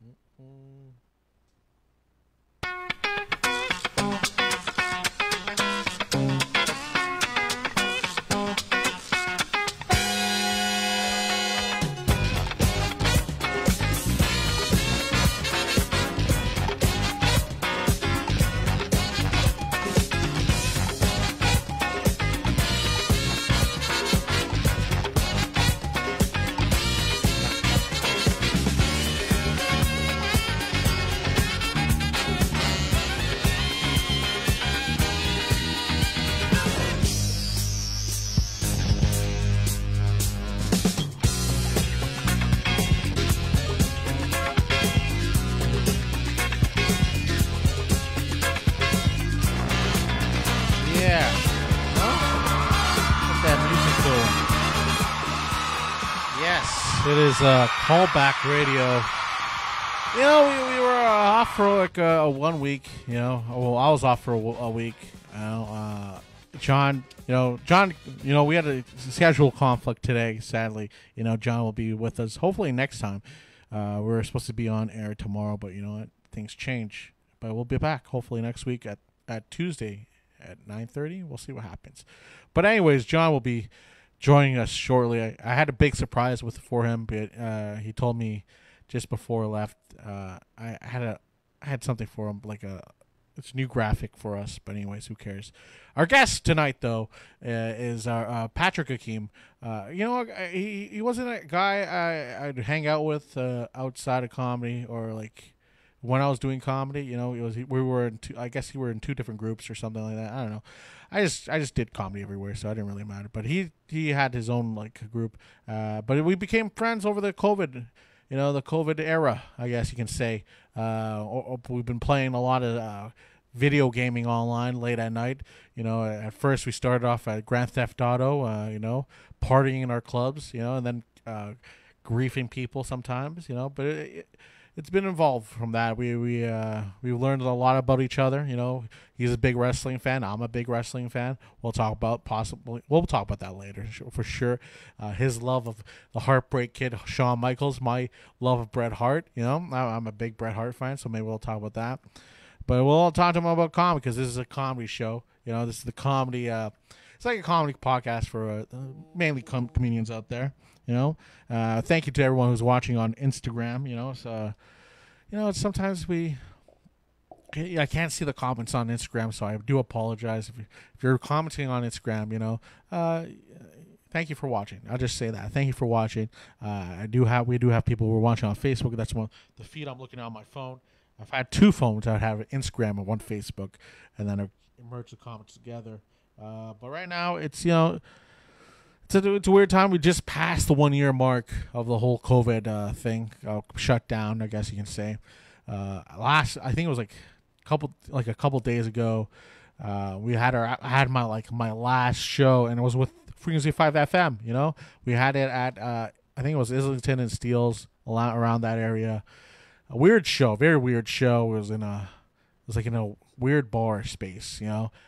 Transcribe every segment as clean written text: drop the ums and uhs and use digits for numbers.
Mm. Yeah. Huh? What's that music doing? Yes, it is callback radio. You know, we were off for like 1 week. You know, well, I was off for a week. You know, John. John. We had a schedule conflict today. Sadly, John will be with us hopefully next time. We're supposed to be on air tomorrow, but you know what? Things change. But we'll be back hopefully next week at Tuesday at 9:30. We'll see what happens. But anyways, John will be joining us shortly. I had a big surprise for him, but he told me just before I left. I had something for him, like it's a new graphic for us. But anyways, who cares? Our guest tonight, though, is our Patrick Hakeem. He wasn't a guy I'd hang out with outside of comedy or like when I was doing comedy. We were in I guess we were in two different groups or something like that. I don't know. I just did comedy everywhere, so it didn't really matter. But he had his own like group. But we became friends over the COVID. The COVID era, I guess you can say. We've been playing a lot of video gaming online late at night. At first we started off at Grand Theft Auto, partying in our clubs, and then griefing people sometimes, but it's been involved from that. We learned a lot about each other. He's a big wrestling fan. I'm a big wrestling fan. We'll talk about that later for sure. His love of the Heartbreak Kid, Shawn Michaels. My love of Bret Hart. I'm a big Bret Hart fan, so maybe we'll talk about that. But we'll talk to him about comedy because this is a comedy show. This is the comedy. It's like a comedy podcast for mainly comedians out there. Thank you to everyone who's watching on Instagram. Sometimes I can't see the comments on Instagram, so I do apologize if you're commenting on Instagram. Thank you for watching. I'll just say that. Thank you for watching. We do have people who are watching on Facebook. That's the feed I'm looking at on my phone. I've had two phones. I have Instagram and one Facebook, and then I merge the comments together. But right now, it's it's a weird time. We just passed the 1 year mark of the whole COVID thing, shut down, I guess you can say. I think it was like a couple days ago. I had my last show, and it was with Frequency 5 FM. We had it at I think it was Islington and Steeles, around that area. A weird show, very weird show. It was in a weird bar space,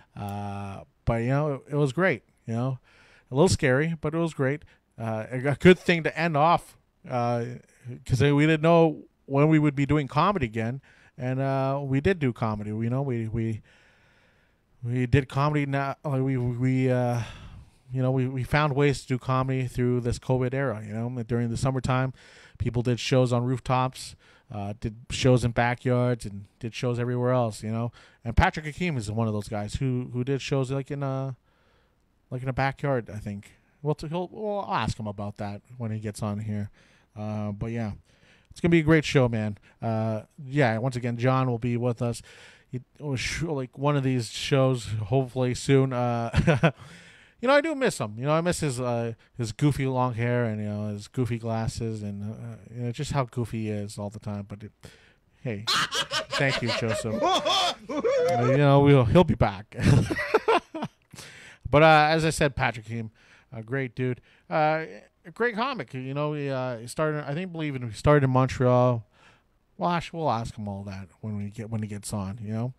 but it was great, a little scary, but it was great. A good thing to end off, because we didn't know when we would be doing comedy again, and we did do comedy. We did comedy now. We found ways to do comedy through this COVID era. During the summertime, people did shows on rooftops. Did shows in backyards and did shows everywhere else, And Patrick Hakeem is one of those guys who did shows like in a backyard, I think. We'll ask him about that when he gets on here. But yeah, it's gonna be a great show, man. Once again, John will be with us. It was like one of these shows, hopefully soon. I do miss him. I miss his goofy long hair and his goofy glasses and just how goofy he is all the time. But hey, thank you, Joseph. He'll be back. But as I said, Patrick Hakeem, a great dude, a great comic. He started. I believe he started in Montreal. Well, we'll ask him all that when he gets on.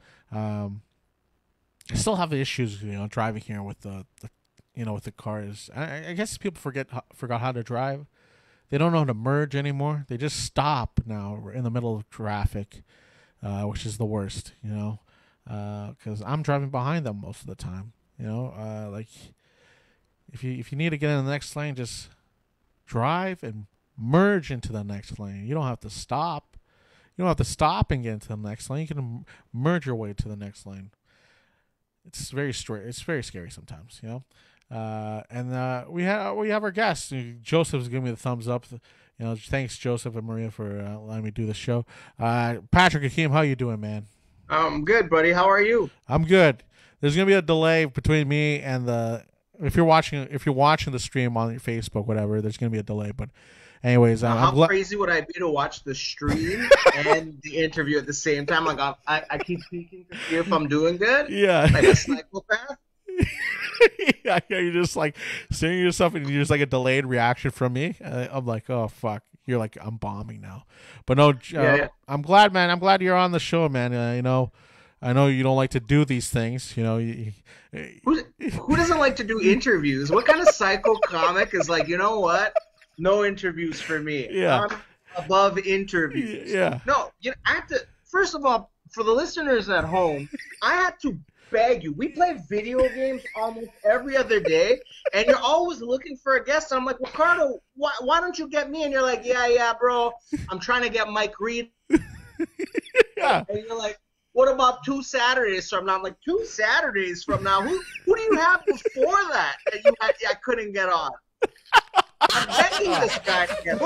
I still have issues, driving here with the with the cars. I guess people forgot how to drive. they don't know how to merge anymore. They just stop now in the middle of traffic, which is the worst, because I'm driving behind them most of the time. Like if you need to get in the next lane, just drive and merge into the next lane. You don't have to stop. You don't have to stop and get into the next lane. You can merge your way to the next lane. It's very straight. It's very scary sometimes, And we have our guests. Joseph's giving me the thumbs up. Thanks Joseph and Maria for letting me do the show. Patrick Hakeem, how you doing, man? I'm good, buddy. How are you? I'm good. There's gonna be a delay between me and if you're watching the stream on Facebook, whatever. There's gonna be a delay, but anyways, how crazy would I be to watch the stream and the interview at the same time? Like I keep peeking to see if I'm doing good. Yeah, like a psychopath. Yeah, you're just like seeing yourself, and you're just like a delayed reaction from me. I'm like, oh fuck. You're like, I'm bombing now, but no. Yeah. I'm glad, man. I'm glad you're on the show, man. I know you don't like to do these things. Who doesn't like to do interviews? What kind of psycho comic is like, you know what? No interviews for me. Yeah. I'm above interviews. Yeah. No, I have to. First of all, for the listeners at home, I had to beg you. We play video games almost every other day, and you're always looking for a guest. I'm like, Ricardo, why don't you get me? And you're like, yeah, bro. I'm trying to get Mike Reed. Yeah. And you're like, what about 2 Saturdays from now? I'm like, 2 Saturdays from now? Who do you have before that I couldn't get on? I'm begging this guy to get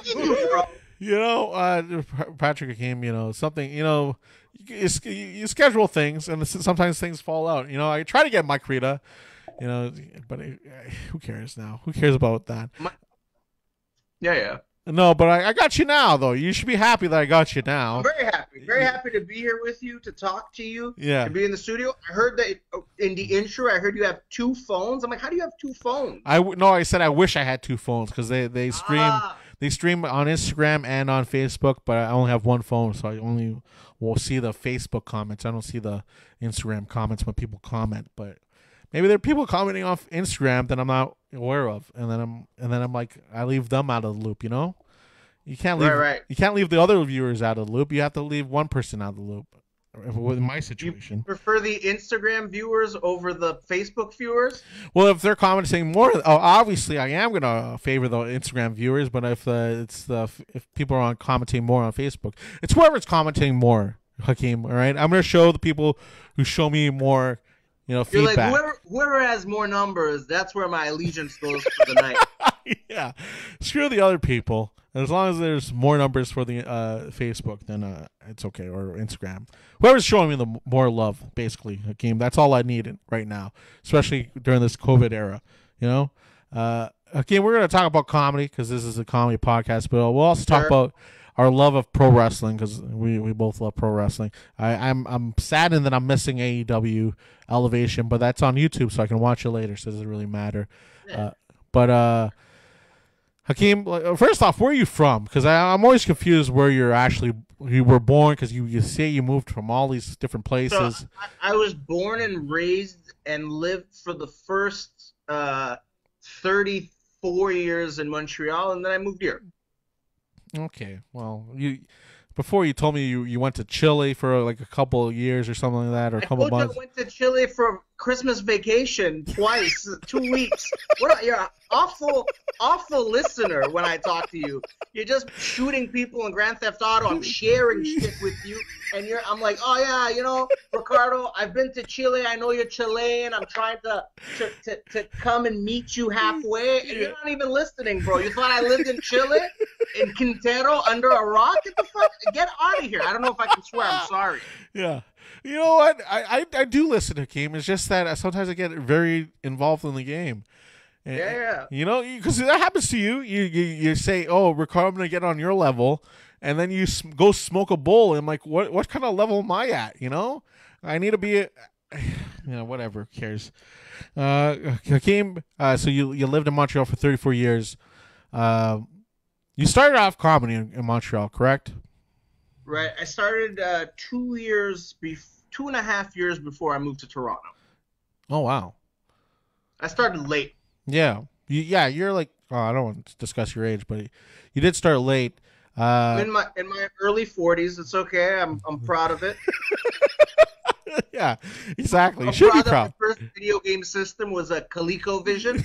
on. Patrick Hakeem, something, you schedule things, and sometimes things fall out. I try to get Mike Rita, but who cares now? Who cares about that? Yeah. No, but I got you now, though. You should be happy that I got you now. I'm very happy. Very happy to be here with you, to talk to you, to be in the studio. I heard that in the intro, I heard you have 2 phones. I'm like, how do you have 2 phones? I said I wish I had 2 phones, because they stream on Instagram and on Facebook, but I only have 1 phone, so I only will see the Facebook comments. I don't see the Instagram comments when people comment, but maybe there are people commenting off Instagram that I'm not aware of, and then I'm like, I leave them out of the loop. You can't leave You can't leave the other viewers out of the loop. You have to leave one person out of the loop. In my situation, you prefer the Instagram viewers over the Facebook viewers? Well, if they're commenting more, obviously I am gonna favor the Instagram viewers. But if people are commenting more on Facebook, it's whoever's commenting more, Hakeem. All right, I'm gonna show the people who show me more. Feedback. You're like, whoever has more numbers, that's where my allegiance goes for the night. Yeah, screw the other people. As long as there's more numbers for the Facebook, then it's okay, or Instagram. Whoever's showing me the more love, basically, Hakeem. That's all I need right now, especially during this COVID era. Hakeem, we're going to talk about comedy because this is a comedy podcast, but we'll also talk about our love of pro wrestling, because we both love pro wrestling. I'm saddened that I'm missing AEW Elevation, but that's on YouTube, so I can watch it later, so it doesn't really matter. Yeah. But Hakeem, first off, where are you from? Because I'm always confused where you were born, because you say you moved from all these different places. So I was born and raised and lived for the first 34 years in Montreal, and then I moved here. Okay, well, before you told me you went to Chile for like a couple of years or something like that, or a couple of months. I went to Chile for Christmas vacation twice, 2 weeks. You're an awful listener when I talk to you. You're just shooting people in Grand Theft Auto. I'm sharing shit with you, and I'm like, oh yeah, Ricardo, I've been to Chile. I know you're Chilean. I'm trying to come and meet you halfway, and you're not even listening, bro. You thought I lived in Chile, in Quintero, under a rock? Get the fuck, get out of here. I don't know if I can swear. I'm sorry. Yeah. You know what? I do listen to Hakeem. It's just that sometimes I get very involved in the game. Yeah. Because that happens to you. You say, oh, Ricardo, I'm going to get on your level. And then you go smoke a bowl. And I'm like, what kind of level am I at? I need to be, whatever. Who cares? Hakeem, so you lived in Montreal for 34 years. You started off comedy in Montreal, correct? Right. I started 2.5 years before I moved to Toronto. Oh, wow. I started late. Yeah. You're like I don't want to discuss your age, but you did start late. I'm in my early 40s. It's okay. I'm proud of it. Yeah, exactly. You I'm should be proud that proud. my first video game system was a ColecoVision.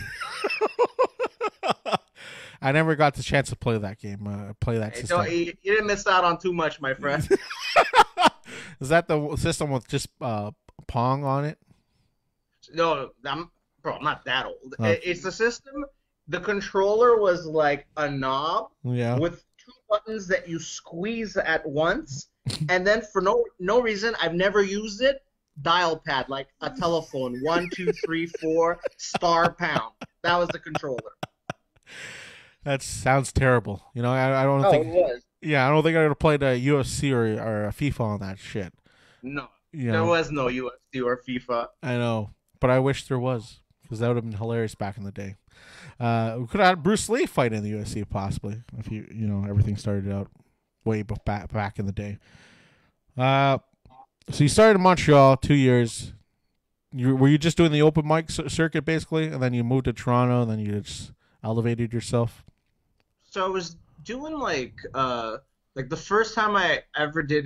I never got the chance to play that game. Play that Hey, system. you didn't miss out on too much, my friend. Is that the system with just Pong on it? No, I'm not that old. Oh. It's the system. The controller was like a knob Yeah. with two buttons that you squeeze at once, and then for no reason, I've never used it. Dial pad like a telephone. 1, 2, 3, 4 *#. That was the controller. That sounds terrible. You know, I don't Oh, think. it was. Yeah, I don't think I would have played a UFC or a FIFA on that shit. No, You there know, was no UFC or FIFA. I know, but I wish there was because that would have been hilarious back in the day. We could have had Bruce Lee fight in the UFC possibly if you know everything started out way back in the day. So you started in Montreal 2 years. Were you just doing the open mic circuit basically, and then you moved to Toronto, and then you just elevated yourself? So I was doing like the first time I ever did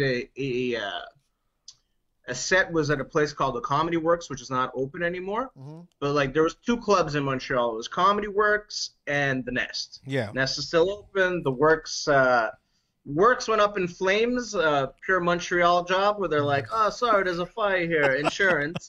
a set was at a place called the Comedy Works, which is not open anymore. Mm-hmm. But like there was two clubs in Montreal. It was Comedy Works and the Nest. Yeah. Nest is still open. The Works went up in flames. Pure Montreal job where they're like, oh, sorry, there's a fire here, insurance.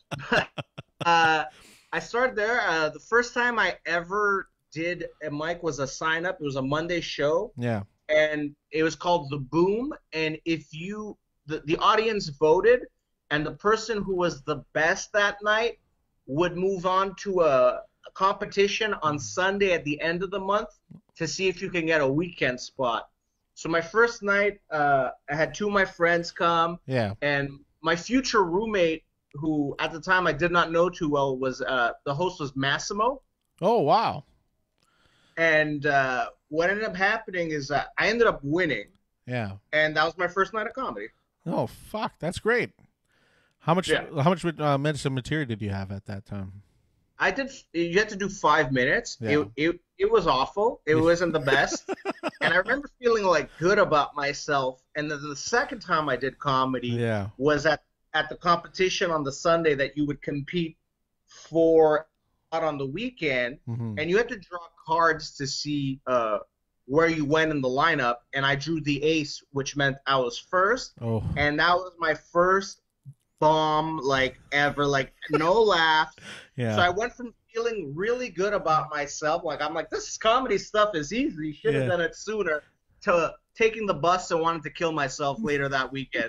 I started there. The first time I ever did a mic was a sign up. It was a Monday show. Yeah. And it was called The Boom. And if the audience voted, and the person who was the best that night would move on to a competition on Sunday at the end of the month to see if you can get a weekend spot. So my first night, I had two of my friends come. Yeah. And my future roommate, who at the time I did not know too well, was the host was Massimo. Oh wow. And what ended up happening is I ended up winning, Yeah. and that was my first night of comedy. Oh fuck, that's great. How much? Yeah. How much medicine material did you have at that time? You had to do 5 minutes. Yeah. It was awful. It wasn't the best. And I remember feeling like good about myself. And then the second time I did comedy Yeah. was at the competition on the Sunday that you would compete for out on the weekend. Mm-hmm. And you had to draw cards to see where you went in the lineup. And I drew the ace, which meant I was first. Oh. And that was my first bomb like ever, like no laugh. Yeah. So I went from feeling really good about myself, like I'm like, this comedy stuff is easy, should have Yeah. done it sooner, to taking the bus and wanting to kill myself later that weekend.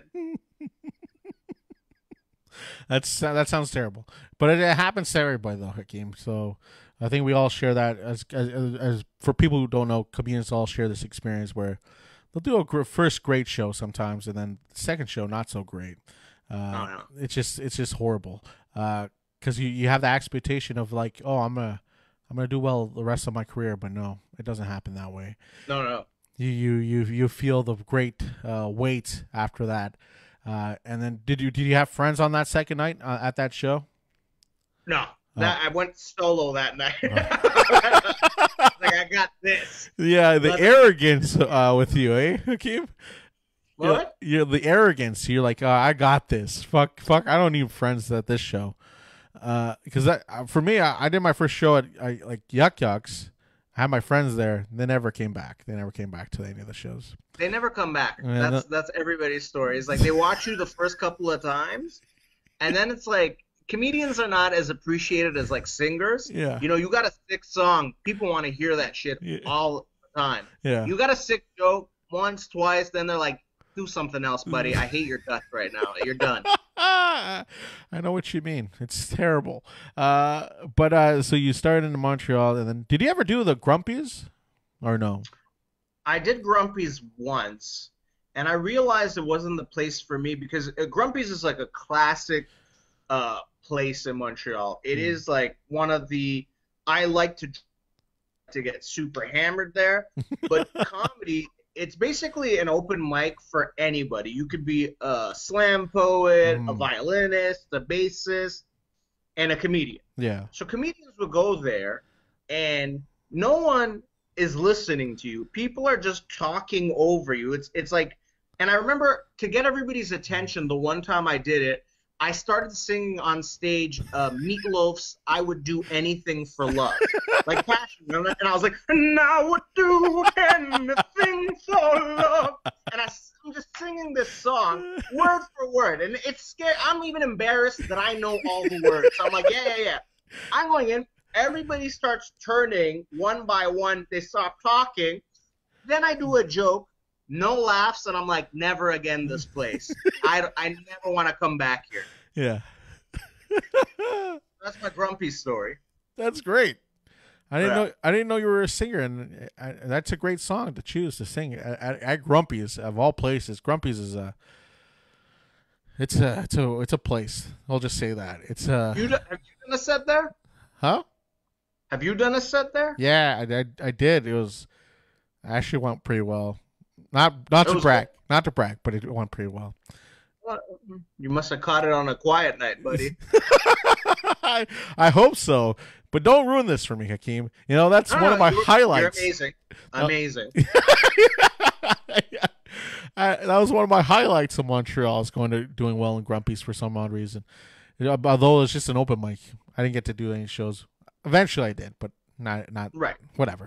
That sounds terrible, but it happens to everybody though, Hakeem. So I think we all share that. As for people who don't know, comedians all share this experience where they'll do a first great show sometimes, and then the second show not so great. No. It's just horrible. Because you have the expectation of like, oh, I'm gonna do well the rest of my career, but no, it doesn't happen that way. No. You feel the great weight after that. And then did you have friends on that second night at that show? No. Oh. I went solo that night. Like, I got this. Yeah, the arrogance with you, eh, Hakeem? What? You're the arrogance. You're like, I got this. Fuck. I don't need friends at this show. Because for me, I did my first show at like Yuck Yucks. I had my friends there. They never came back. They never came back to any of the shows. They never come back. Yeah, That's everybody's story. It's like they watch you the first couple of times, and then it's like comedians are not as appreciated as like singers. Yeah. You know, you got a sick song, people want to hear that shit Yeah. all the time. Yeah. You got a sick joke once, twice, then they're like, do something else, buddy. I hate your guts right now. You're done. I know what you mean. It's terrible. But so you started in Montreal, and then did you ever do the Grumpies, or no? I did Grumpy's once, and I realized it wasn't the place for me because Grumpy's is like a classic place in Montreal. It is like one of the I like to get super hammered there, but comedy, it's basically an open mic for anybody. You could be a slam poet, a violinist, a bassist, and a comedian. Yeah. So comedians would go there, and no one is listening to you. People are just talking over you. It's like, and I remember to get everybody's attention, the one time I did it, I started singing on stage Meatloaf's "I Would Do Anything for Love," like passion, and I was like, "And I would do anything for love," and I'm just singing this song word for word, and it's scary. I'm even embarrassed that I know all the words. So I'm like, yeah. I'm going in. Everybody starts turning one by one. They stop talking. Then I do a joke. No laughs, and I'm like, never again this place. I never want to come back here. Yeah. That's my grumpy story. That's great. I didn't know you were a singer, and that's a great song to choose to sing at Grumpy's of all places. Grumpy's is it's a place. I'll just say that it's have you done a set there? Huh? Have you done a set there? Yeah, I did. It was actually went pretty well. Not to brag, but it went pretty well. Well, you must have caught it on a quiet night, buddy. I hope so, but don't ruin this for me, Hakeem. You know that's one of my highlights. You're amazing. That was one of my highlights of Montreal. I was doing well in Grumpy's for some odd reason. Although it's just an open mic, I didn't get to do any shows. Eventually, I did, but not right. Whatever.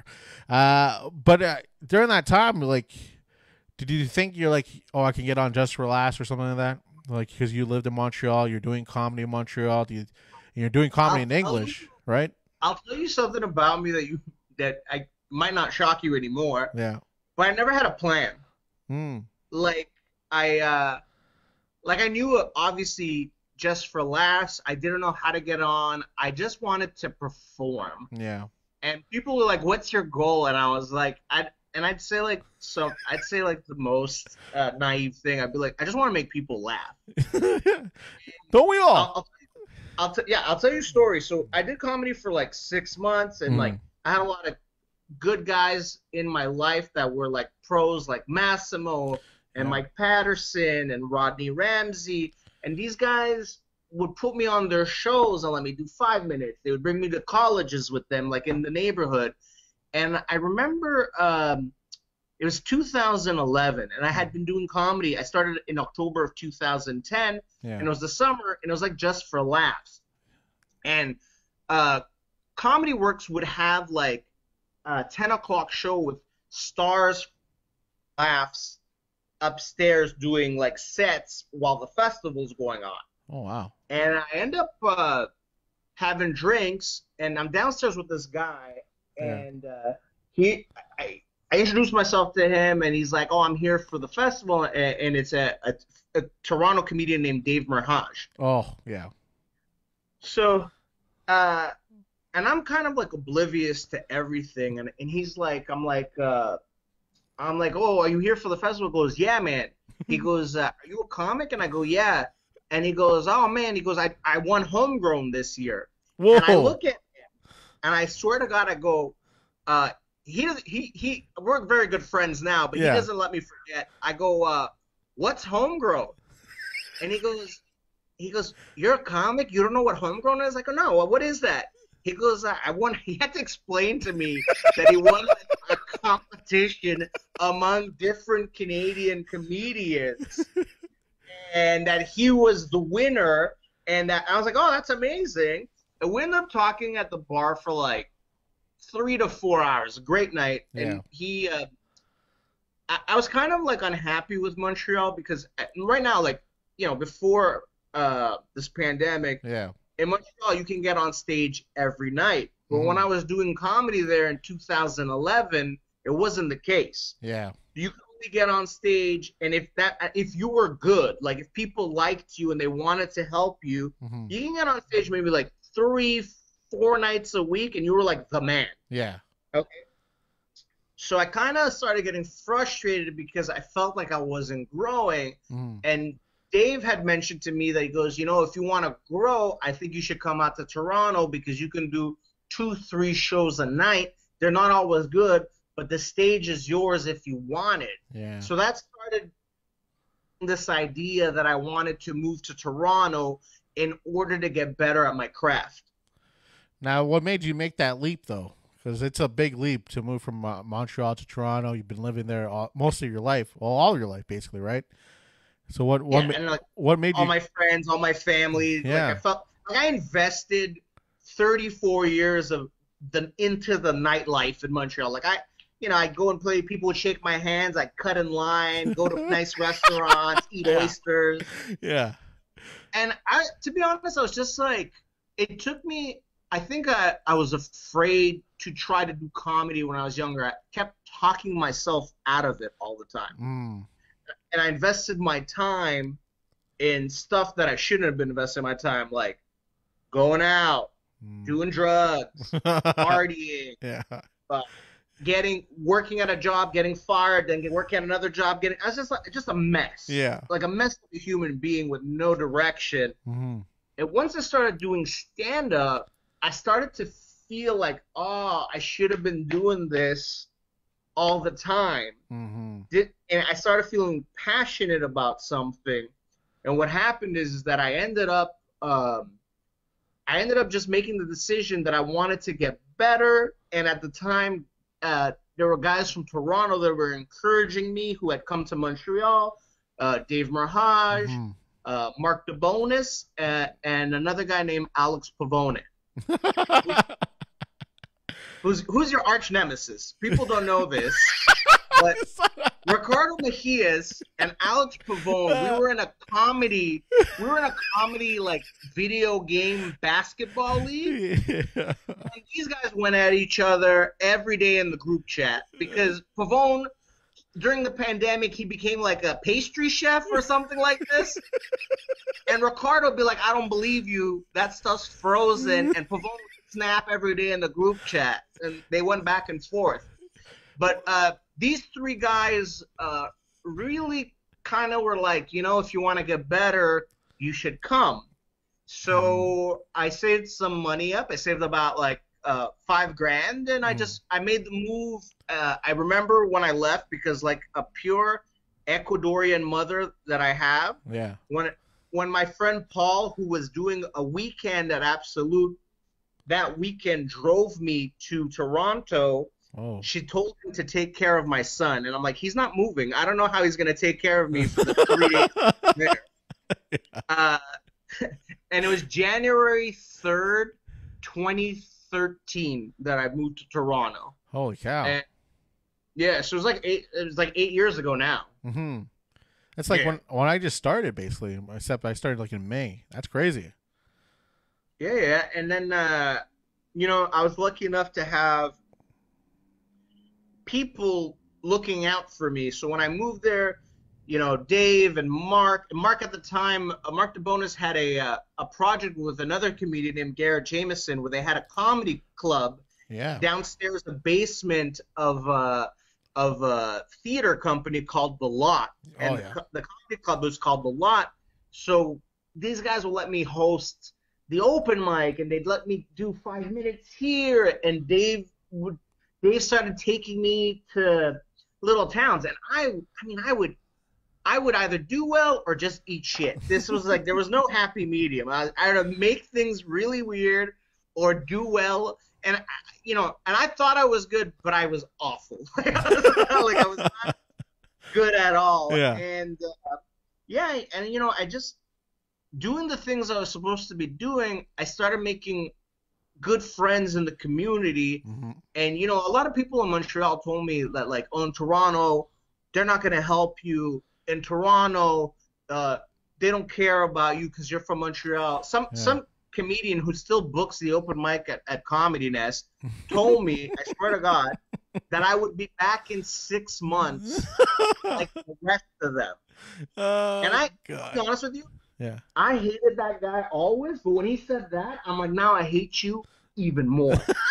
But during that time, like. Did you think you're like, oh, I can get on Just for Laughs or something like that? Like, because you lived in Montreal, you're doing comedy in Montreal. You're doing comedy in English, right? I'll tell you something about me that I might not shock you anymore. Yeah. But I never had a plan. Like I knew obviously Just for Laughs. I didn't know how to get on. I just wanted to perform. Yeah. And people were like, "What's your goal?" And I was like, I'd say like the most naive thing. I'd be like, I just want to make people laugh. Don't we all? I'll tell you a story. So I did comedy for like 6 months, and like I had a lot of good guys in my life that were like pros, like Massimo and Mike Patterson and Rodney Ramsey, and these guys would put me on their shows and let me do 5 minutes. They would bring me to colleges with them, like in the neighborhood. And I remember it was 2011, and I had been doing comedy. I started in October of 2010, and it was the summer, and it was like Just for Laughs. And Comedy Works would have like a 10 o'clock show with stars, laughs upstairs doing like sets while the festival's going on. Oh, wow. And I end up having drinks, and I'm downstairs with this guy. And I introduced myself to him, and he's like, "Oh, I'm here for the festival," and it's a Toronto comedian named Dave Merhage. Oh, yeah. So, and I'm kind of like oblivious to everything, and he's like, I'm like, "Oh, are you here for the festival?" He goes, "Yeah, man." He goes, "Are you a comic?" And I go, "Yeah." And he goes, "Oh man," he goes, I won Homegrown this year." Whoa. And I look at him, and I swear to God, I go, we're very good friends now, but he doesn't let me forget. I go, "What's Homegrown?" And he goes, "You're a comic? You don't know what Homegrown is?" I go, "No, what is that?" He goes, he had to explain to me that he won a competition among different Canadian comedians. And that he was the winner, and that I was like, "Oh, that's amazing." And we ended up talking at the bar for like 3 to 4 hours. A great night. And he, I was kind of like unhappy with Montreal because right now, like, before this pandemic, in Montreal you can get on stage every night. But when I was doing comedy there in 2011, it wasn't the case. Yeah. You could only get on stage, and if you were good, like if people liked you and they wanted to help you, you can get on stage maybe like 3-4 nights a week, and you were like the man. Yeah. Okay. So I kind of started getting frustrated because I felt like I wasn't growing. And Dave had mentioned to me that he goes, if you want to grow, I think you should come out to Toronto because you can do 2-3 shows a night. They're not always good, but the stage is yours if you want it. Yeah. So that started this idea that I wanted to move to Toronto in order to get better at my craft. Now, what made you make that leap, though? because it's a big leap to move from Montreal to Toronto. You've been living there most of your life, well, all your life basically, right? So what made all you? my friends, all my family, Yeah. like I felt like I invested 34 years of into the nightlife in Montreal. Like I go and play. People would shake my hands. I cut in line, go to nice restaurants, eat Yeah. oysters. Yeah. And to be honest, I was just like, it took me. I think I was afraid to try to do comedy when I was younger. I kept talking myself out of it all the time. Mm. And I invested my time in stuff that I shouldn't have been investing my time, like going out, doing drugs, partying, Yeah. Working at a job, getting fired, then working at another job, I was just a mess. Yeah. Like a mess of a human being with no direction. Mm-hmm. And once I started doing stand up, I started to feel like, oh, I should have been doing this all the time. Mm-hmm. And I started feeling passionate about something. And what happened is that I ended up just making the decision that I wanted to get better. And at the time, there were guys from Toronto that were encouraging me who had come to Montreal, Dave Merhage, Mark DeBonis, and another guy named Alex Pavone. Who's your arch nemesis? People don't know this, but Ricardo Mejias and Alex Pavone, we were in a comedy like video game basketball league. Yeah. And these guys went at each other every day in the group chat because Pavone, during the pandemic, he became like a pastry chef or something like this. And Ricardo would be like, I don't believe you. That stuff's frozen. And Pavone would snap every day in the group chat. And they went back and forth. But these three guys really kind of were like, if you want to get better, you should come. So I saved some money up. I saved about like $5,000, and I made the move. I remember when I left because like a pure Ecuadorian mother that I have. Yeah. When my friend Paul, who was doing a weekend at Absolute, that weekend drove me to Toronto. Oh. She told him to take care of my son, and I'm like, he's not moving. I don't know how he's gonna take care of me for the 3 days there. And it was January 3rd, 2013 that I moved to Toronto. Holy cow! And, yeah, so it was like 8 years ago now. Mm-hmm. It's like when I just started, basically. Except I started like in May. That's crazy. Yeah. And then, I was lucky enough to have people looking out for me. So when I moved there, Dave and Mark at the time, Mark DeBonis had a project with another comedian named Garrett Jameson where they had a comedy club downstairs, the basement of a theater company called The Lot. And the comedy club was called The Lot. So these guys would let me host the open mic, and they'd let me do 5 minutes here. And Dave started taking me to little towns, and I would either do well or just eat shit. This was like, there was no happy medium. I had to make things really weird or do well. And, and I thought I was good, but I was awful. Like I was not good at all. Yeah. And, I just, doing the things I was supposed to be doing, I started making good friends in the community. Mm-hmm. And, a lot of people in Montreal told me that, like, in Toronto, they're not going to help you. In Toronto, they don't care about you because you're from Montreal. Some comedian who still books the open mic at Comedy Nest told me, I swear to God, that I would be back in 6 months like the rest of them. And to be honest with you, I hated that guy always, but when he said that, I'm like, now I hate you even more.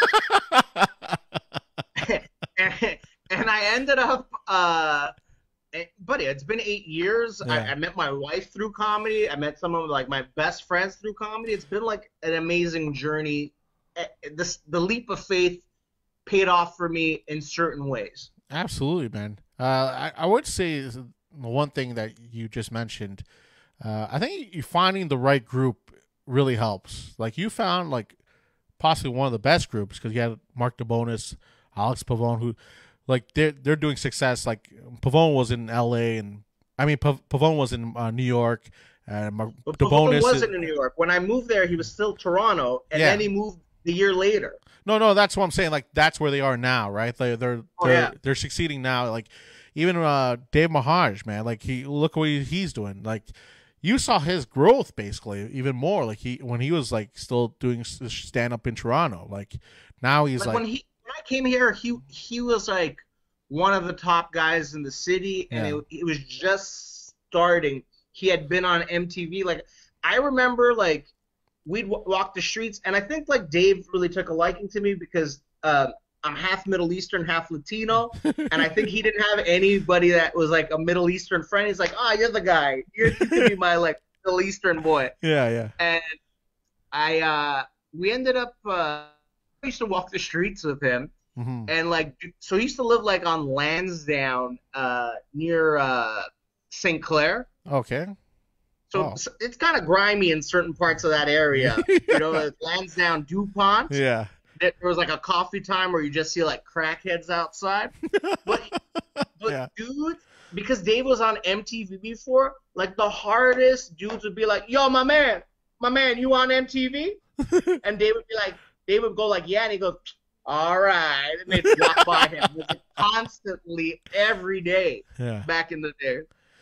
and I ended up buddy, it's been 8 years. I met my wife through comedy. I met some of like my best friends through comedy. It's been like an amazing journey. The leap of faith paid off for me in certain ways. Absolutely, man. I would say the one thing that you just mentioned, I think you finding the right group really helps. Like you found like possibly one of the best groups because you had Mark DeBonis, Alex Pavone, who like they're doing success. Like Pavone was in L.A. and Pavone was in New York. But DeBonis Pavone wasn't in New York. When I moved there, he was still Toronto, and then he moved the year later. No, that's what I'm saying. Like that's where they are now, right? They're succeeding now. Like even Dave Mahaj, man. Like look what he's doing. Like you saw his growth basically even more. Like when he was like still doing stand up in Toronto. Like now he's like when I came here, he was like one of the top guys in the city, and it was just starting. He had been on MTV. Like I remember, like we'd walk the streets, and I think like Dave really took a liking to me because I'm half Middle Eastern, half Latino, and I think he didn't have anybody that was like a Middle Eastern friend. He's like, you're the guy. You're gonna be my like Middle Eastern boy. Yeah. And we ended up. I used to walk the streets with him, and like so he used to live like on Lansdowne, near St. Clair. Okay. So it's kind of grimy in certain parts of that area. You know, Lansdowne, DuPont. Yeah. There was like a coffee time where you just see like crackheads outside. But dude, because Dave was on MTV before, like the hardest dudes would be like, yo, my man, you on MTV? And Dave would go like, yeah, and he goes, all right. And they'd walk by him. It was constantly, every day back in the day.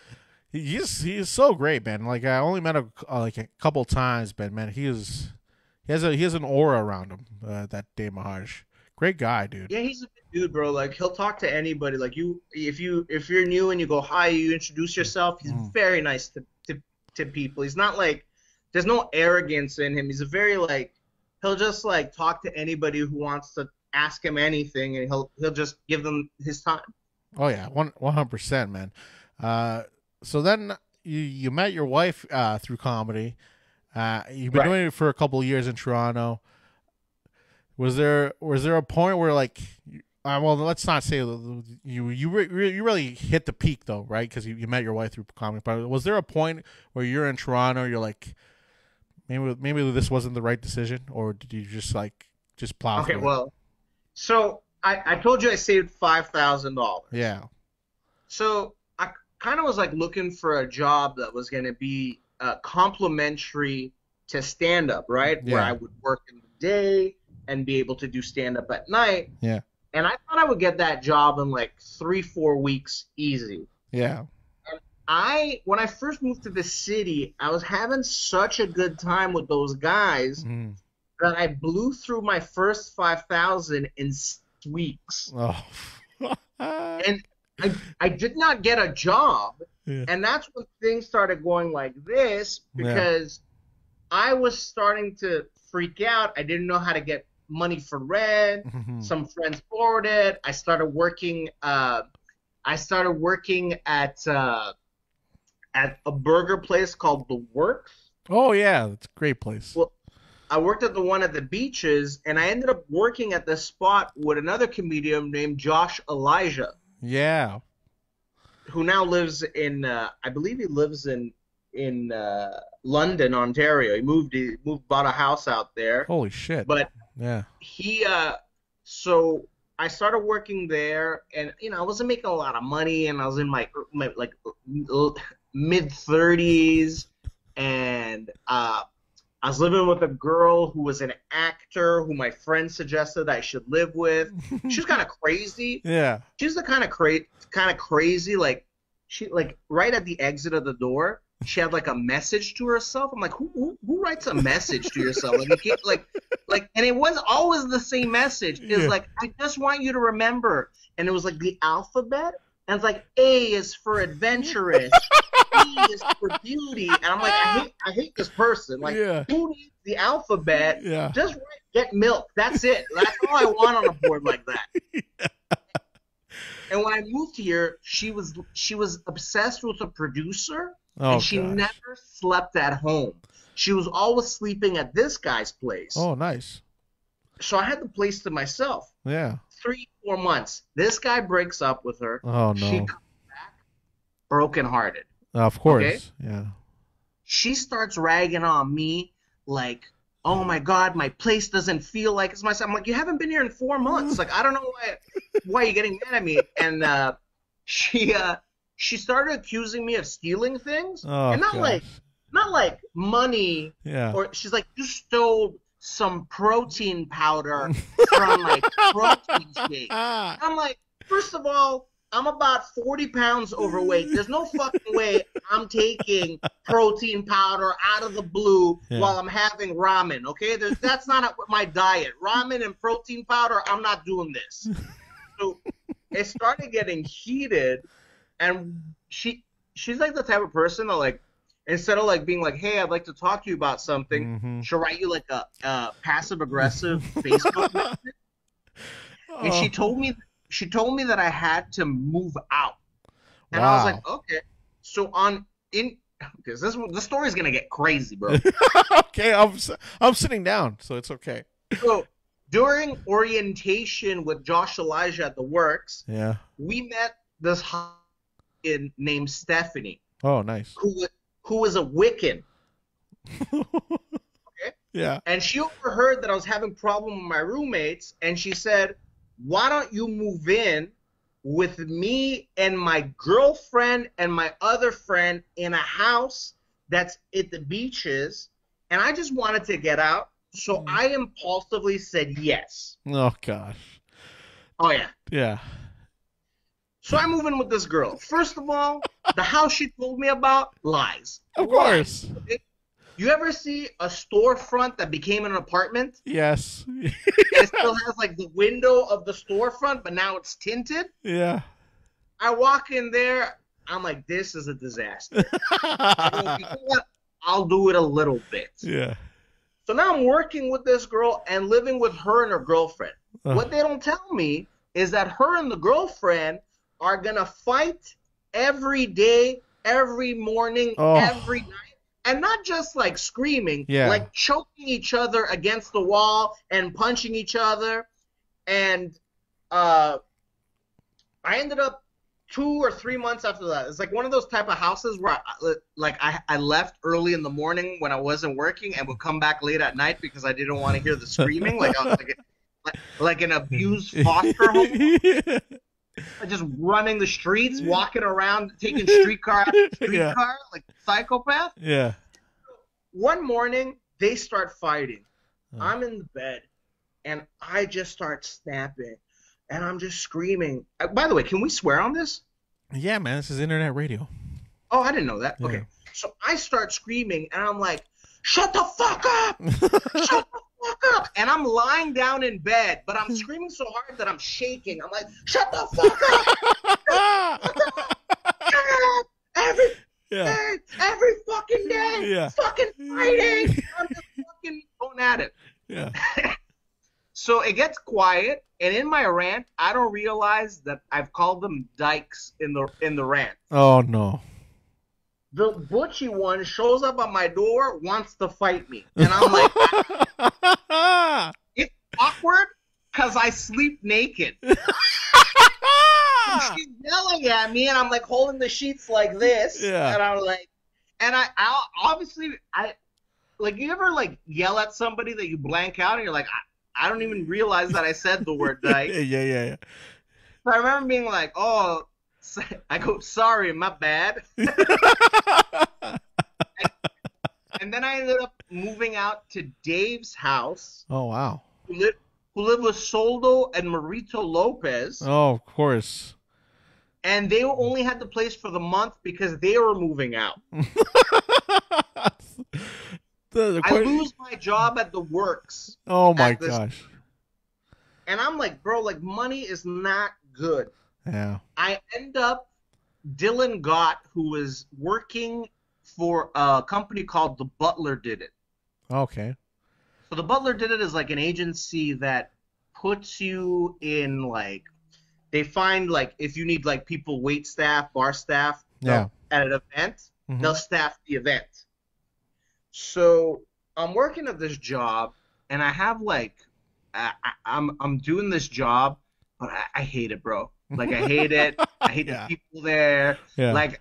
He's so great, man. Like I only met him like a couple times, but man, he has an aura around him. That Dave Mahaj, great guy, dude. Yeah, he's a good dude, bro. Like he'll talk to anybody. Like if you're new and you go hi, you introduce yourself. He's very nice to people. He's not like there's no arrogance in him. He's a very like he'll just like talk to anybody who wants to ask him anything, and he'll just give them his time. Oh yeah, 100%, man. So then you met your wife through comedy. You've been doing it for a couple of years in Toronto. Was there a point where like, well, let's not say you really hit the peak though, right? Because you met your wife through comedy. But was there a point where you're in Toronto, you're like, maybe this wasn't the right decision, or did you just plow through it? Okay, well, so I told you I saved $5,000. Yeah. So I kind of was like looking for a job that was going to be complementary to stand up, right? Yeah. Where I would work in the day and be able to do stand up at night. Yeah. And I thought I would get that job in like 3-4 weeks easy. Yeah. And when I first moved to the city, I was having such a good time with those guys that I blew through my first 5,000 in 6 weeks. Oh. And I did not get a job, and that's when things started going like this because I was starting to freak out. I didn't know how to get money for rent. Some friends forwarded. I started working. I started working at a burger place called The Works. Oh yeah, it's a great place. Well, I worked at the one at the beaches, and I ended up working at this spot with another comedian named Josh Elijah. Yeah. Who now lives in, I believe he lives in London, Ontario. He moved, bought a house out there. Holy shit. But yeah. So I started working there, and I wasn't making a lot of money, and I was in my like mid-30s, and I was living with a girl who was an actor who my friend suggested I should live with. She was kind of crazy. Yeah. She's the kind of crazy, like she like right at the exit of the door, she had like a message to herself. I'm like, who writes a message to yourself? Like, you can't, like, and it was always the same message. It was like, I just want you to remember, and it was like the alphabet, and it's like A is for adventurous. B is for beauty, and I'm like, I hate this person. Like, who needs the alphabet? Yeah. Just get milk. That's it. That's all I want on a board like that. And when I moved here, she was obsessed with a producer, and she never slept at home. She was always sleeping at this guy's place. Oh, nice. So I had the place to myself. Yeah. 3-4 months. This guy breaks up with her. Oh no. She comes back brokenhearted. Of course. Okay? Yeah. She starts ragging on me like oh my God, my place doesn't feel like it's myself. I'm like, you haven't been here in 4 months. Like, I don't know why you're getting mad at me. And she started accusing me of stealing things, and not like money. Yeah. Or she's like, you stole some protein powder from my protein shake. I'm like, first of all, I'm about 40 pounds overweight. There's no fucking way I'm taking protein powder out of the blue while I'm having ramen, okay? That's not my diet. Ramen and protein powder, I'm not doing this. So it started getting heated, and she's like the type of person that, like, instead of like being like, hey, I'd like to talk to you about something, she'll write you like a passive-aggressive Facebook message. And she told me that I had to move out. And I was like, okay. So because this story's gonna get crazy, bro. Okay, I'm sitting down, so it's okay. So during orientation with Josh Elijah at the Works, we met this named Stephanie. Oh, nice. Who was a Wiccan. Okay? Yeah. And she overheard that I was having problems with my roommates, and she said, why don't you move in with me and my girlfriend and my other friend in a house that's at the beaches? And I just wanted to get out, so I impulsively said yes. Oh, gosh. Oh, yeah. Yeah. So I move in with this girl. First of all, the house she told me about, lies. Of course. You ever see a storefront that became an apartment? Yes. It still has like the window of the storefront, but now it's tinted? Yeah. I walk in there, I'm like, this is a disaster. I go, you know what? I'll do it a little bit. Yeah. So now I'm working with this girl and living with her and her girlfriend. What they don't tell me is that her and the girlfriend are going to fight every day, every morning, every night. And not just like screaming, like choking each other against the wall and punching each other. And I ended up 2 or 3 months after that. It's like one of those type of houses where I left early in the morning when I wasn't working and would come back late at night because I didn't want to hear the screaming, like an abused foster home. Just running the streets, walking around, taking streetcar after streetcar, like psychopath. Yeah. One morning, they start fighting. I'm in the bed, and I just start snapping, and I'm just screaming. By the way, can we swear on this? Yeah, man, this is internet radio. Oh, I didn't know that. Yeah. Okay. So I start screaming, and I'm like, shut the fuck up! Shut the fuck up! And I'm lying down in bed, but I'm screaming so hard that I'm shaking. I'm like, shut the fuck up! Shut up! Every fucking day! Fucking fighting! I'm just fucking going at it. Yeah. So it gets quiet, and in my rant, I don't realize that I've called them dykes in the rant. Oh, no. The butchy one shows up at my door, wants to fight me. And I'm like, it's awkward because I sleep naked. She's yelling at me, and I'm like holding the sheets like this. Yeah. And I'm like, and I obviously, like, you ever like yell at somebody that you blank out, and you're like, I don't even realize that I said the word dyke. Yeah. So I remember being like, oh, I go, sorry, my bad. And then I ended up moving out to Dave's house. Oh, wow. Who lived with Soldo and Marito Lopez. Oh, of course. And they only had the place for the month because they were moving out. I lose my job at the Works. Oh, my gosh. And I'm like, bro, like, money is not good. Yeah. I end up, Dylan Gott, who was working for a company called The Butler Did It. Okay. So The Butler Did It is like an agency that puts you in, like, they find, like, if you need, like, people, wait staff, bar staff, at an event, they'll staff the event. So I'm working at this job, and I have, like, I'm doing this job, but I hate it, bro. Like, I hate it. I hate the people there. Yeah. Like,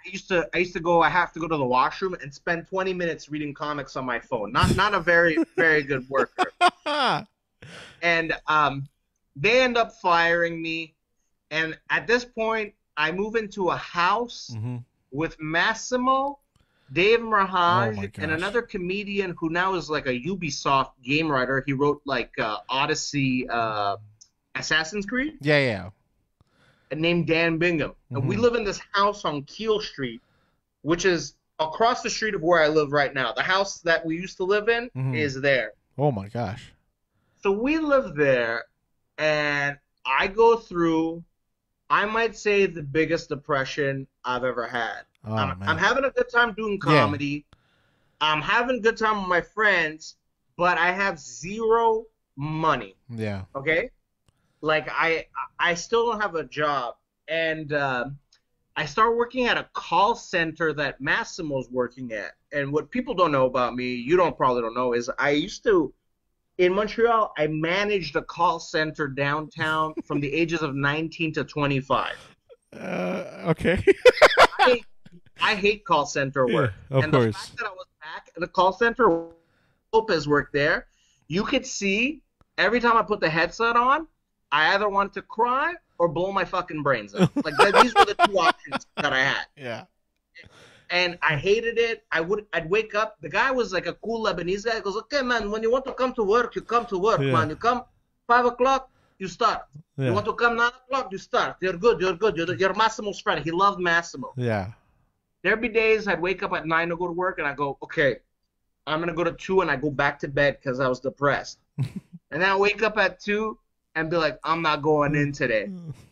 I used to go. I have to go to the washroom and spend 20 minutes reading comics on my phone. Not a very very good worker. And they end up firing me. And at this point, I move into a house with Massimo, Dave Mirage, and another comedian who now is like a Ubisoft game writer. He wrote like Odyssey, Assassin's Creed. Yeah. Named Dan Bingham. And we live in this house on Keel Street, which is across the street of where I live right now. The house that we used to live in is there. Oh my gosh. So we live there, and I go through, I might say, the biggest depression I've ever had. Oh, I'm having a good time doing comedy. Yeah. I'm having a good time with my friends, but I have zero money. Yeah. Okay? Like, I still don't have a job. And I start working at a call center that Massimo's working at. And what people don't know about me, you probably don't know, is I used to, in Montreal, I managed a call center downtown from the ages of 19 to 25. Okay. I hate call center work. Yeah, of course. The fact that I was back at the call center, Lopez worked there, you could see every time I put the headset on, I either want to cry or blow my fucking brains out. Like, these were the two options that I had. Yeah. And I hated it. I'd wake up. The guy was like a cool Lebanese guy. He goes, okay, man, when you want to come to work, you come to work, man. You come 5 o'clock, you start. Yeah. You want to come 9 o'clock, you start. You're good. You're Massimo's friend. He loved Massimo. Yeah. There'd be days I'd wake up at 9 to go to work, and I go, okay, I'm going to go to 2, and I go back to bed because I was depressed. And then I wake up at 2 and be like, I'm not going in today.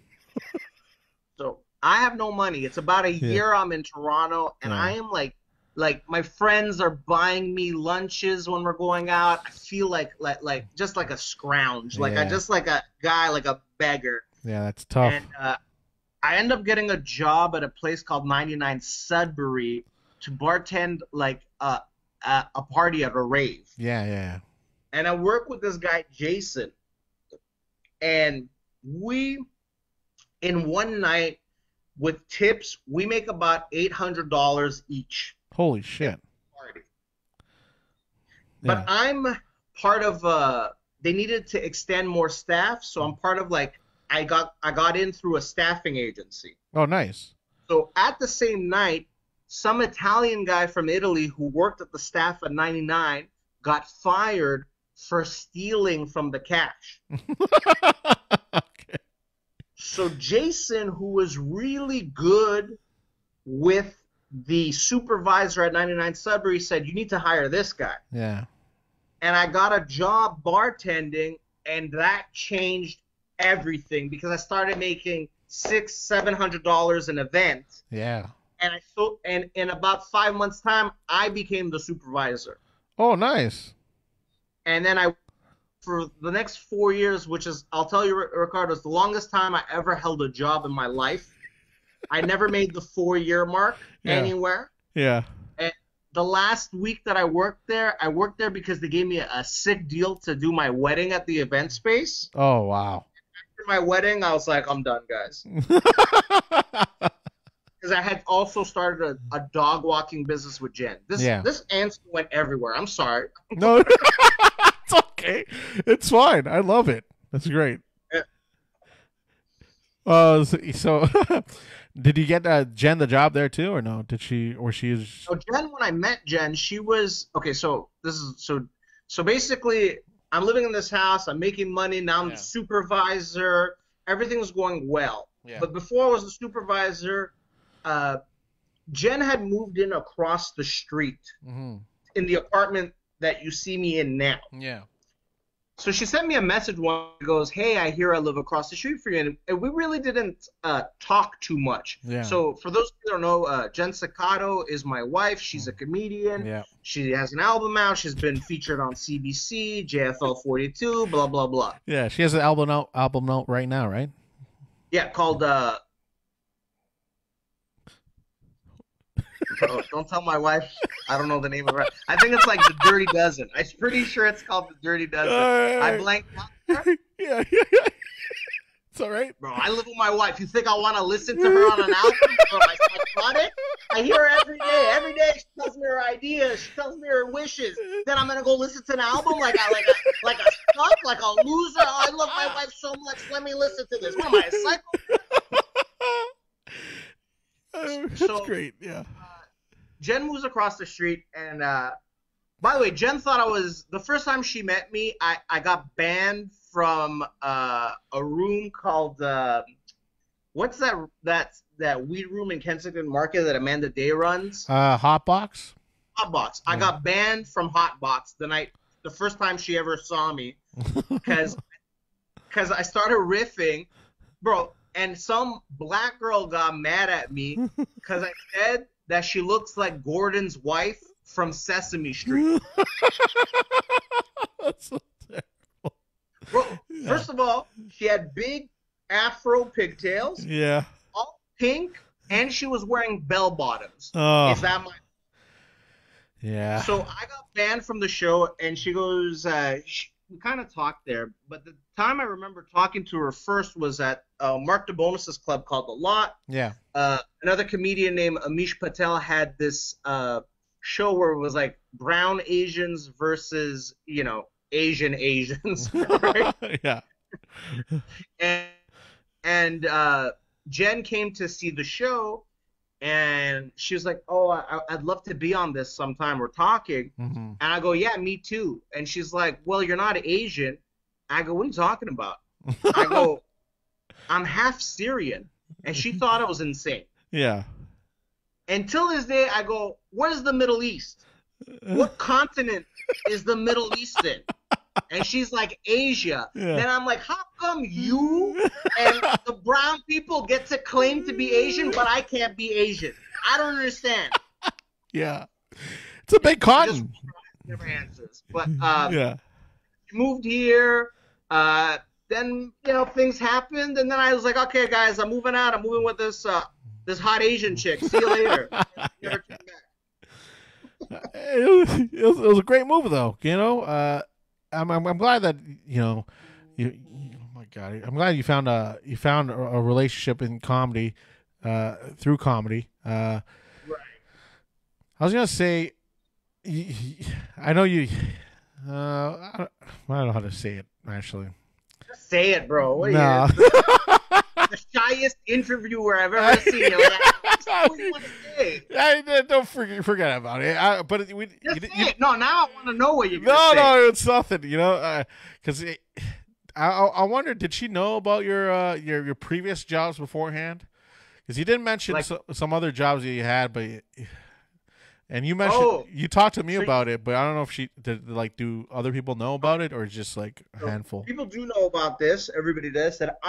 So I have no money. It's about a year I'm in Toronto, and I am like my friends are buying me lunches when we're going out. I feel like just like a scrounge, I just like a guy, like a beggar. Yeah, that's tough. And I end up getting a job at a place called 99 Sudbury to bartend like a party at a rave. Yeah. And I work with this guy Jason, and we, in one night, with tips, we make about $800 each. Holy shit. Party. But I'm part of they needed to extend more staff, so I'm part of I got in through a staffing agency. Oh, nice. So at the same night, some Italian guy from Italy who worked at the staff at 99 got fired for stealing from the cash. Okay. So Jason, who was really good with the supervisor at 99 Sudbury, said, you need to hire this guy. Yeah. And I got a job bartending, and that changed everything because I started making $600-700 an event. Yeah. And in about 5 months' time, I became the supervisor. Oh, nice. And then for the next 4 years, which is, I'll tell you, Ricardo, it's the longest time I ever held a job in my life. I never made the 4-year mark anywhere. Yeah. And the last week that I worked there because they gave me a sick deal to do my wedding at the event space. Oh, wow. After my wedding, I was like, I'm done, guys. Because I had also started a dog walking business with Jen. This answer went everywhere. I'm sorry. No, it's okay. It's fine. I love it. That's great. So did you get Jen the job there too, or no? Did she, or she is? So Jen, when I met Jen, she was okay. So so basically, I'm living in this house. I'm making money now. I'm the supervisor. Everything's going well. Yeah. But before I was the supervisor, Jen had moved in across the street in the apartment that you see me in now. Yeah. So she sent me a message once. She goes, hey, I hear I live across the street from you. And we really didn't talk too much. Yeah. So for those who don't know, Jen Sacato is my wife. She's a comedian. Yeah. She has an album out. She's been featured on CBC, JFL 42, blah, blah, blah. Yeah, she has an album out right now, right? Yeah, called... Don't tell my wife. I don't know the name of it. I think it's like The Dirty Dozen. I'm pretty sure it's called The Dirty Dozen. I blanked out. Yeah. It's all right. Bro, I live with my wife. You think I want to listen to her on an album for my psychotic? I hear her every day. Every day she tells me her ideas. She tells me her wishes. Then I'm gonna go listen to an album like a suck, like a loser. Oh, I love my wife so much. Let me listen to this. What am I, a psycho? That's great. Yeah. Jen moves across the street, and by the way, Jen thought I was the first time she met me. I got banned from a room called what's that weed room in Kensington Market that Amanda Day runs? Hotbox. Hotbox. I got banned from Hotbox the first time she ever saw me, because I started riffing, bro, and some black girl got mad at me because I said that she looks like Gordon's wife from Sesame Street. That's so terrible. Bro, first of all, she had big afro pigtails. Yeah. All pink, and she was wearing bell bottoms. Oh. Is that my? Yeah. So I got banned from the show, and she goes, we kind of talked there, but the time I remember talking to her first was at Mark DeBonis' club called The Lot. Yeah. Another comedian named Amish Patel had this show where it was like brown Asians versus, Asian Asians. Right? Yeah. And Jen came to see the show, and she was like, "Oh, I'd love to be on this sometime. We're talking." Mm-hmm. And I go, "Yeah, me too." And she's like, "Well, you're not Asian." I go, "What are you talking about?" I go, "I'm half Syrian." And she thought I was insane. Yeah. Until this day, I go, "What is the Middle East? What continent is the Middle East in?" And she's like, "Asia." Yeah. Then I'm like, "How come you and the brown people get to claim to be Asian, but I can't be Asian? I don't understand." Yeah. It's a big continent. Never answers. But Yeah. moved here. Then things happened, and then I was like, "Okay, guys, I'm moving out. I'm moving with this hot Asian chick. See you later." Never came back. It was a great move, though. I'm glad that you. Oh my God, I'm glad you found a relationship in comedy, through comedy. Right. I was gonna say, I know you. I don't know how to say it actually. Just say it, bro. What are No. you? The shyest interviewer I've ever seen. You're like, what do you want to say? Don't forget about it. Just say it. No, now I want to know what you're going to say. No, it's nothing. Because I wonder, did she know about your previous jobs beforehand? Because you didn't mention some other jobs that you had, and you mentioned you talked to me about it, but I don't know if she did. Do other people know about it, or just like a handful? People do know about this. Everybody does. That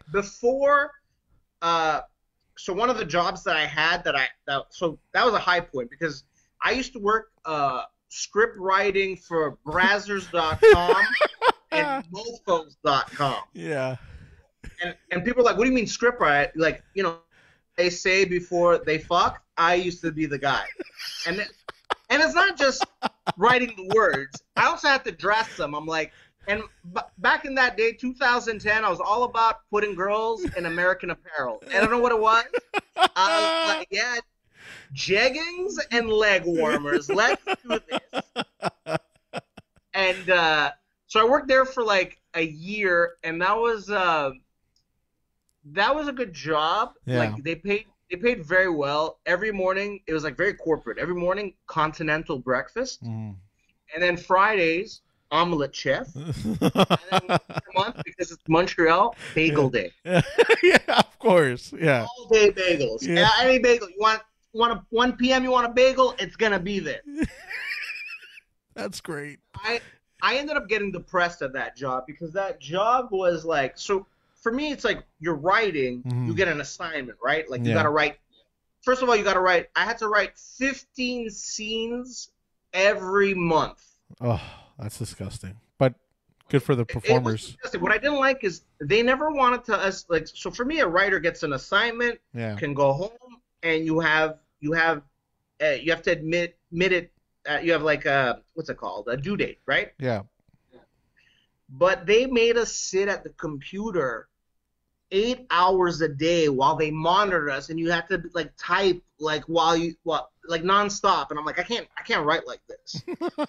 so one of the jobs that I had that was a high point, because I used to work script writing for Brazzers.com and Mofos.com. Yeah. And people are like, "What do you mean script write?" Like, they say before they fuck. I used to be the guy, and it's not just writing the words. I also had to dress them. I'm like, back in that day, 2010, I was all about putting girls in American Apparel. And I don't know what it was. I was like, yeah, jeggings and leg warmers. Let's do this. And so I worked there for like a year, and that was a good job. Yeah. Like they paid very well. Every morning, it was like very corporate. Every morning, continental breakfast. Mm. And then Fridays, omelet chef. And then once a month, because it's Montreal, bagel day. Yeah, of course. Yeah. All day bagels. Yeah. Any bagel. You want a 1 p.m. you want a bagel, it's gonna be there. That's great. I ended up getting depressed at that job, because that job was like, so for me, it's like you're writing, you get an assignment, right? Like you gotta write. First of all, I had to write 15 scenes every month. Oh, that's disgusting. But good for the performers. What I didn't like is they never wanted to us like. So for me, a writer gets an assignment, can go home, and you have to admit it. You have like what's it called? A due date, right? Yeah. But they made us sit at the computer 8 hours a day while they monitor us, and you have to like type like like nonstop. And I'm like, I can't write like this.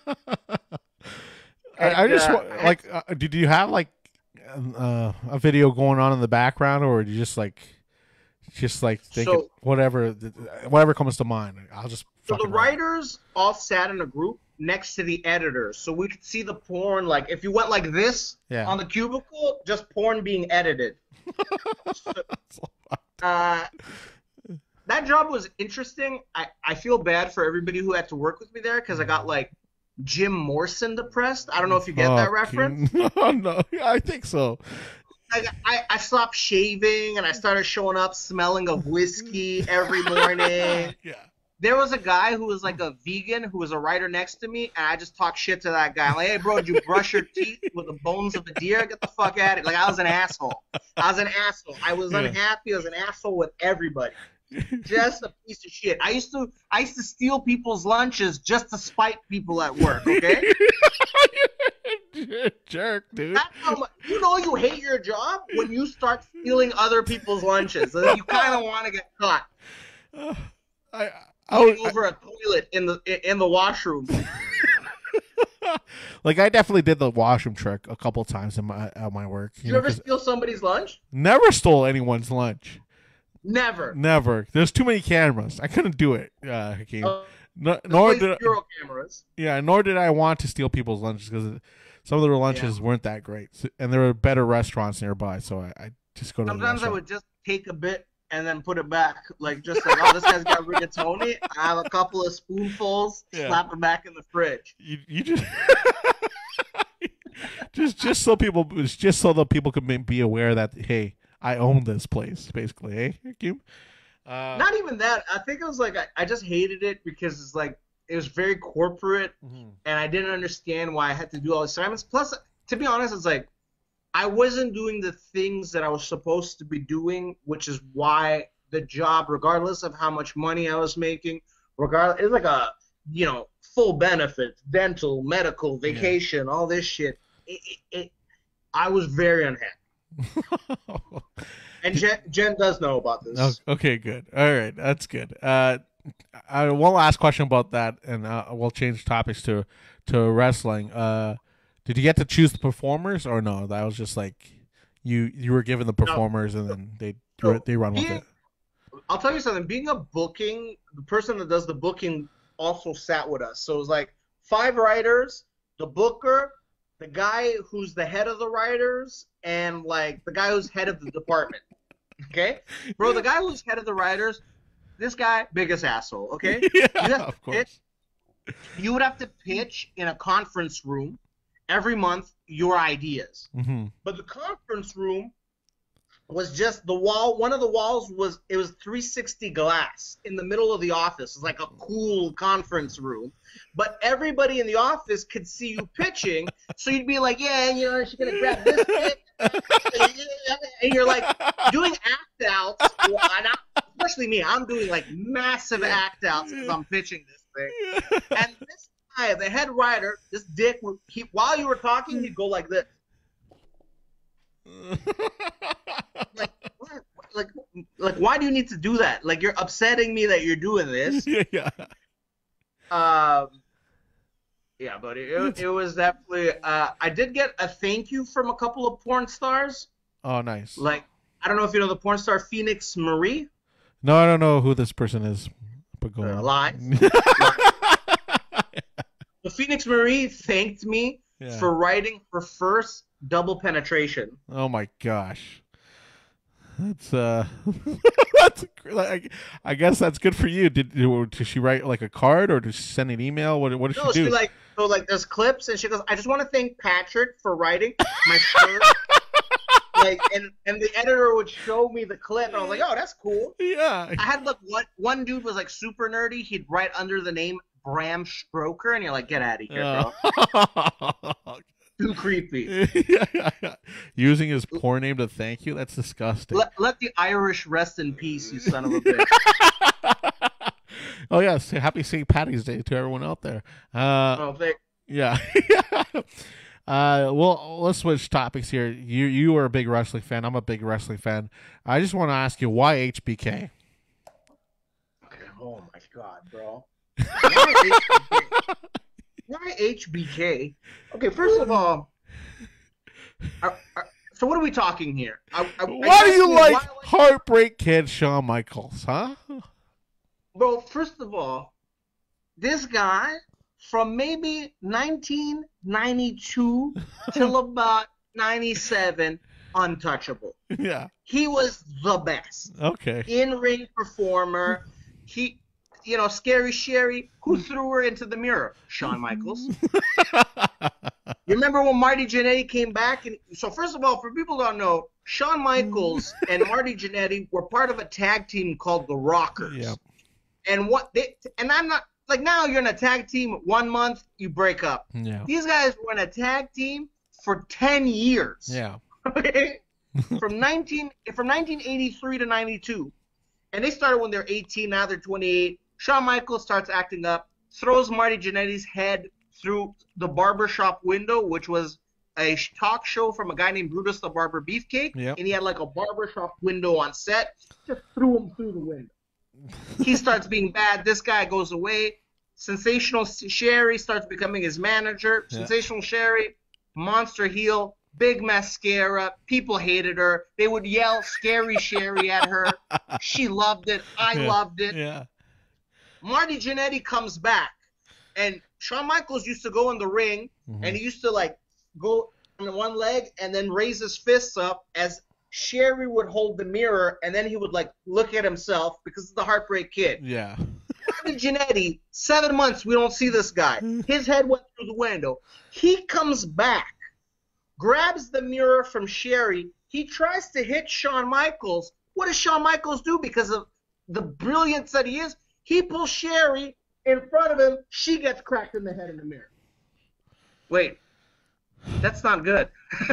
I just like, did you have like a video going on in the background, or do you just like thinking whatever comes to mind? I'll just. So the writers all sat in a group next to the editors, so we could see the porn. Like if you went like this on the cubicle, just porn being edited. That job was interesting. I feel bad for everybody who had to work with me there because I got like Jim Morrison depressed. I don't know if you get that reference. No, I think so. I stopped shaving and I started showing up smelling of whiskey every morning. Yeah. There was a guy who was like a vegan who was a writer next to me, and I just talked shit to that guy. I'm like, hey, bro, did you brush your teeth with the bones of a deer? Get the fuck out of it. Like, I was an asshole. I was unhappy. I was an asshole with everybody. Just a piece of shit. I used to steal people's lunches just to spite people at work, okay? Jerk, dude. That's how much, you hate your job when you start stealing other people's lunches. So you kind of want to get caught. Over a toilet in the washroom. Like I definitely did the washroom trick a couple times at my work. You ever steal somebody's lunch? Never stole anyone's lunch. Never. There's too many cameras. I couldn't do it. Hakeem. Nor did cameras. Yeah, nor did I want to steal people's lunches because some of their lunches weren't that great, and there were better restaurants nearby. So I just go to. Sometimes I would just take a bit and then put it back, like just like, oh, this guy's got rigatoni. I have a couple of spoonfuls, slap it back in the fridge. You just just so the people could be aware that hey, I own this place, basically. Hey, Hakeem? Not even that. I think it was like I just hated it because it's like it was very corporate, and I didn't understand why I had to do all these assignments. Plus, to be honest, it's like I wasn't doing the things that I was supposed to be doing, which is why the job, regardless of how much money I was making, it's like a full benefits, dental, medical, vacation, all this shit. I was very unhappy. And Jen does know about this. Okay, good. All right, that's good. One last question about that, and we'll change topics to wrestling. Did you get to choose the performers, or no? That was just like you were given the performers, and then they run with it. I'll tell you something. Being the person that does the booking also sat with us. So it was like 5 writers, the booker, the guy who's the head of the writers, and like the guy who's head of the department. Okay, bro, the guy who's head of the writers, this guy, biggest asshole. Okay, of course. You would have to pitch in a conference room every month your ideas. But the conference room was just the wall. One of the walls was 360 glass in the middle of the office. It's like a cool conference room, but everybody in the office could see you pitching. So you'd be like, yeah, she's gonna grab this bit, and you're like doing act outs. Especially me, I'm doing like massive act outs as I'm pitching this thing. And this guy, the head writer, this dick, while you were talking, he'd go like this. Like, why do you need to do that? Like, you're upsetting me that you're doing this. But it was definitely. I did get a thank you from a couple of porn stars. Oh, nice. Like, I don't know if you know the porn star Phoenix Marie. No, I don't know who this person is. But go on. Lies. The Phoenix Marie thanked me for writing her first double penetration. Oh my gosh. That's I guess that's good for you. Did she write like a card, or did she send an email? What did she do? So there's clips, and she goes, I just want to thank Patrick for writing my first. And the editor would show me the clip, and I was like, oh, that's cool. Yeah. I had one dude was like super nerdy. He'd write under the name Bram Stroker, and you're like, get out of here, bro. Too creepy. Using his porn name to thank you? That's disgusting. Let the Irish rest in peace, you son of a bitch. Oh, yes. Happy St. Paddy's Day to everyone out there. Yeah. Well, let's switch topics here. You are a big wrestling fan. I'm a big wrestling fan. I just want to ask you, why HBK? Okay, oh my God, bro. Why HBK? Why HBK? Okay, first of all, so what are we talking here? Why do you like Heartbreak Kid Shawn Michaels, huh? Bro, first of all, this guy, from maybe 1992 till about 97, untouchable. Yeah. He was the best. Okay. In-ring performer. He, Scary Sherry, who threw her into the mirror? Shawn Michaels. You remember when Marty Jannetty came back? So first of all, for people who don't know, Shawn Michaels and Marty Jannetty were part of a tag team called the Rockers. Yep. And I'm not, like, now you're in a tag team 1 month, you break up. Yeah. These guys were in a tag team for 10 years. Yeah. From 1983 to 92. And they started when they're 18, now they're 28. Shawn Michaels starts acting up, throws Marty Jannetty's head through the barbershop window, which was a talk show from a guy named Brutus the Barber Beefcake. Yep. And he had like a barbershop window on set. Just threw him through the window. He starts being bad. This guy goes away. Sensational Sherry starts becoming his manager. Yeah. Sensational Sherry, monster heel, big mascara. People hated her. They would yell Scary Sherry at her. She loved it. I loved it. Yeah. Marty Jannetty comes back. And Shawn Michaels used to go in the ring, and he used to, like, go on one leg and then raise his fists up as Sherry would hold the mirror, and then he would, like, look at himself because of the Heartbreak Kid. Yeah. Marty Jannetty, 7 months, we don't see this guy. His head went through the window. He comes back, grabs the mirror from Sherry. He tries to hit Shawn Michaels. What does Shawn Michaels do? Because of the brilliance that he is, he pulls Sherry in front of him. She gets cracked in the head in the mirror. Wait, that's not good.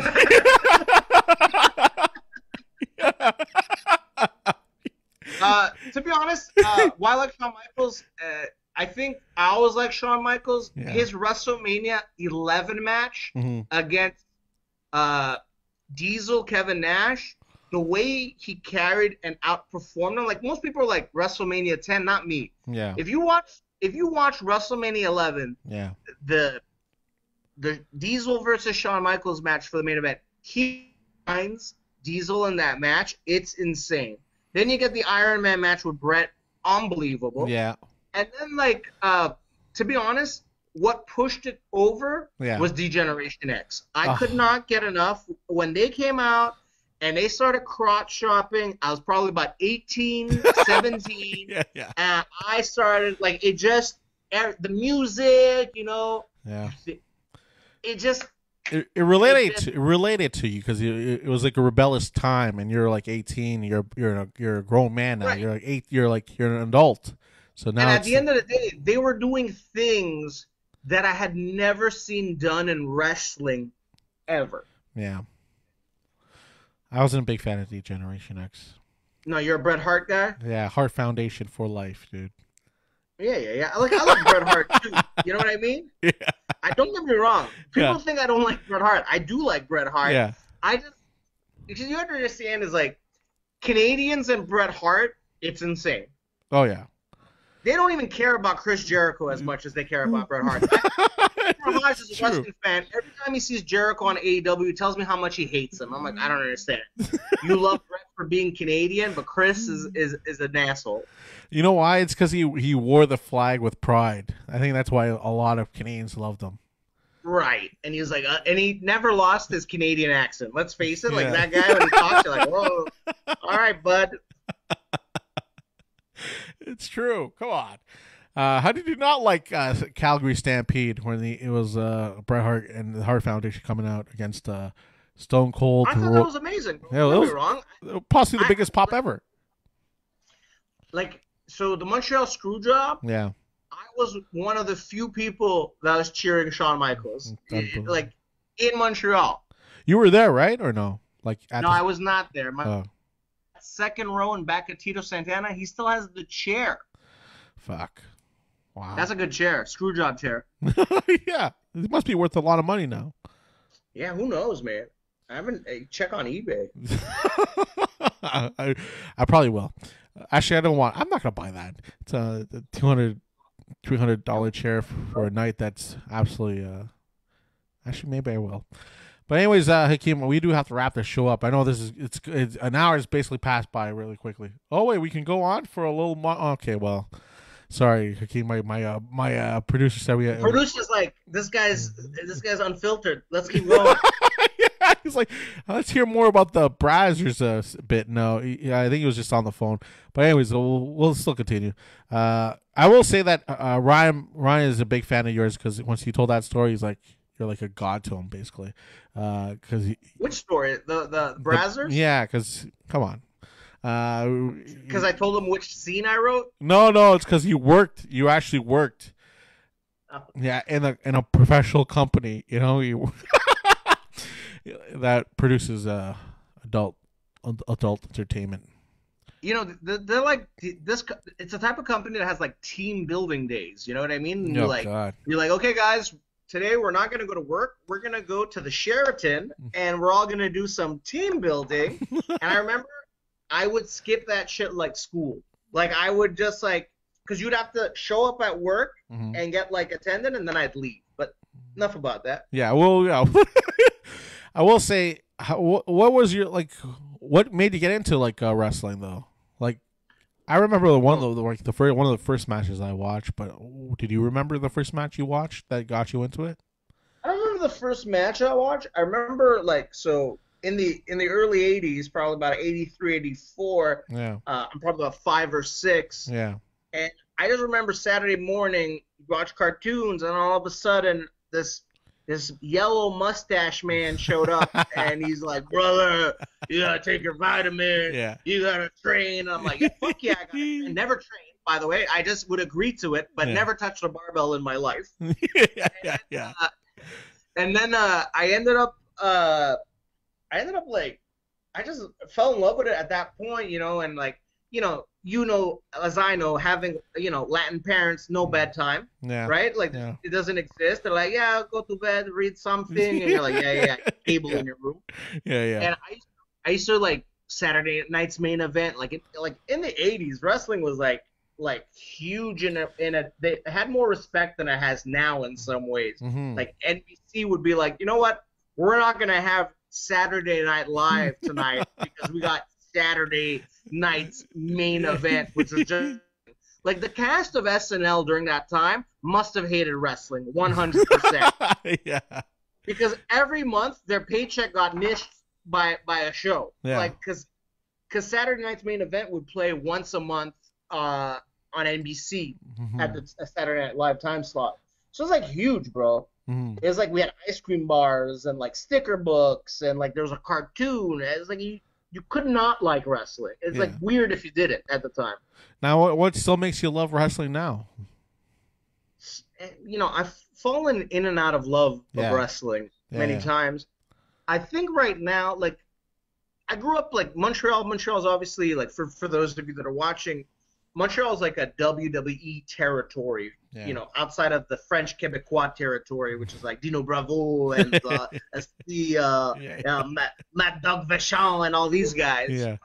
To be honest, why I like Shawn Michaels, I think I always like Shawn Michaels. Yeah. His WrestleMania 11 match against Diesel, Kevin Nash, the way he carried and outperformed him, like most people are like WrestleMania 10, not me. Yeah. If you watch WrestleMania 11, Yeah. the Diesel versus Shawn Michaels match for the main event, he finds Diesel in that match. It's insane. Then you get the Iron Man match with Brett, unbelievable. Yeah. And then, like, to be honest, what pushed it over was D-Generation X. I could not get enough. When they came out and they started crotch shopping, I was probably about 18, 17. Yeah. And I started, like, it just, the music, Yeah. it just... It related to you because it was like a rebellious time, and you're like 18. You're a grown man now. Right. You're like 8. You're an adult. So now, and at the end of the day, they were doing things that I had never seen done in wrestling ever. Yeah, I wasn't a big fan of D-Generation X. No, you're a Bret Hart guy. Yeah, Hart Foundation for life, dude. Yeah. I like Bret Hart too. You know what I mean? Yeah. I don't get me wrong. People think I don't like Bret Hart. I do like Bret Hart. Yeah. Because you have to understand is like Canadians and Bret Hart, it's insane. Oh yeah. They don't even care about Chris Jericho as much as they care about Bret Hart. Raj is a wrestling fan. Every time he sees Jericho on AEW, he tells me how much he hates him. I'm like, I don't understand. You love Bret for being Canadian, but Chris is an asshole. You know why? It's because he wore the flag with pride. I think that's why a lot of Canadians loved him. Right. And he was like, and he never lost his Canadian accent. Let's face it. Like that guy, when he talks, you're like, whoa. All right, bud. It's true. Come on. How did you not like Calgary Stampede when it was Bret Hart and the Hart Foundation coming out against Stone Cold? I thought that was amazing. Yeah, don't get me wrong. Possibly the biggest pop ever. Like, so the Montreal Screwjob, yeah, I was one of the few people that was cheering Shawn Michaels. Like, in Montreal. You were there, right? Or no? I was not there. My second row and back at Tito Santana, he still has the chair. Fuck. Wow. That's a good chair. Screwjob chair. Yeah. It must be worth a lot of money now. Yeah, who knows, man? I haven't check on eBay. I probably will. Actually, I don't want. I'm not gonna buy that. It's a $200 $300 chair for a night. That's absolutely. Actually, maybe I will. But anyways, Hakeem, we do have to wrap this show up. I know this is it's an hour has basically passed by really quickly. Oh wait, we can go on for a little more. Okay, well, sorry, Hakeem. My producer said we. Producer's like, this guy's unfiltered. Let's keep going. Yeah, he's like, let's hear more about the Brazzers bit. No, I think he was just on the phone. But anyways, we'll still continue. I will say that Ryan is a big fan of yours because once he told that story, he's like, you're like a god to him, basically. Which story? The Brazzers? Yeah, because come on. Because I told him which scene I wrote. No, it's because you actually worked. Oh. Yeah, in a professional company, you that produces adult entertainment. They're like this. It's a type of company that has like team building days. You know what I mean? And God. You're like, okay, guys, today we're not gonna go to work. We're gonna go to the Sheraton, and we're all gonna do some team building. And I remember I would skip that shit like school. Like I would just like, because you'd have to show up at work and get like attendant, and then I'd leave. But enough about that. Yeah, well, yeah. I will say, what was your what made you get into wrestling though? Like, I remember one of the first matches I watched. But did you remember the first match you watched that got you into it? I don't remember the first match I watched. I remember in the early '80s, probably about '83, '84. Yeah. I'm probably about 5 or 6. Yeah. And I just remember Saturday morning, watch cartoons, and all of a sudden this yellow mustache man showed up, and he's like, "Brother, you gotta take your vitamin. Yeah. You gotta train." And I'm like, yeah, "Fuck yeah, I never trained, by the way. I just would agree to it, but never touched a barbell in my life." Yeah. And then I ended up like, I just fell in love with it at that point, and like, as I know, having, Latin parents, no bedtime, right? Like, it doesn't exist. They're like, yeah, go to bed, read something. And you're like, yeah, cable in your room. Yeah. And I used to like Saturday night's main event, like in the 80s, wrestling was like huge they had more respect than it has now in some ways. Mm-hmm. Like NBC would be like, you know what? We're not going to have Saturday Night Live tonight because we got Saturday night's main event, which was just like the cast of SNL during that time must have hated wrestling 100%. Yeah. Because every month their paycheck got niched by a show. Yeah. Like because Saturday night's main event would play once a month on NBC at the Saturday Night Live time slot. So it's like huge, bro. Mm-hmm. It was like we had ice cream bars and like sticker books and like there was a cartoon. It was like you could not like wrestling. It's like weird if you did it at the time. Now, what still makes you love wrestling now? I've fallen in and out of love of wrestling many times. I think right now, like, I grew up like Montreal. Montreal's obviously like for those of you that are watching, Montreal's like a WWE territory. Yeah. Outside of the French Quebecois territory, which is like Dino Bravo and Matt Doug Vachon and all these guys. Yeah.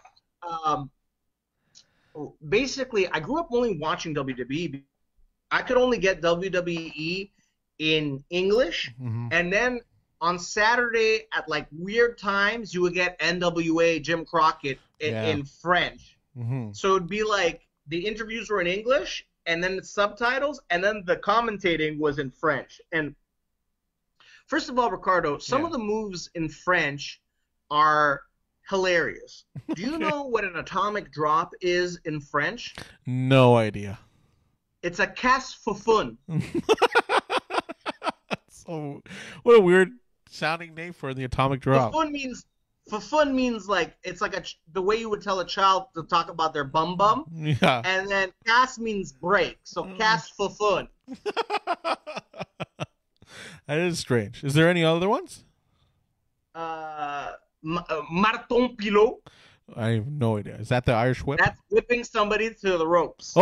Basically, I grew up only watching WWE. I could only get WWE in English, and then on Saturday at like weird times, you would get NWA Jim Crockett in French. Mm-hmm. So it'd be like the interviews were in English, and then the subtitles, and then the commentating was in French. And first of all, Ricardo, some of the moves in French are hilarious. Do you know what an atomic drop is in French? No idea. It's a casse-foufoune. So, what a weird sounding name for the atomic drop. Foufoune means like it's like the way you would tell a child to talk about their bum. Yeah. And then casse means break, so casse-foufoune. That is strange. Is there any other ones? Marton pilot. I have no idea. Is that the Irish whip? That's whipping somebody to the ropes.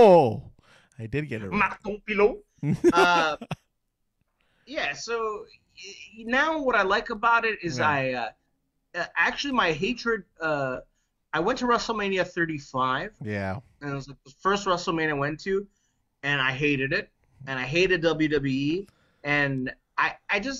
Oh, I did get it right. Marton pilot. Yeah, so now what I like about it is Yeah. actually my hatred. I went to WrestleMania 35, Yeah. and it was like the first WrestleMania I went to, and I hated it, and I hated WWE, and I just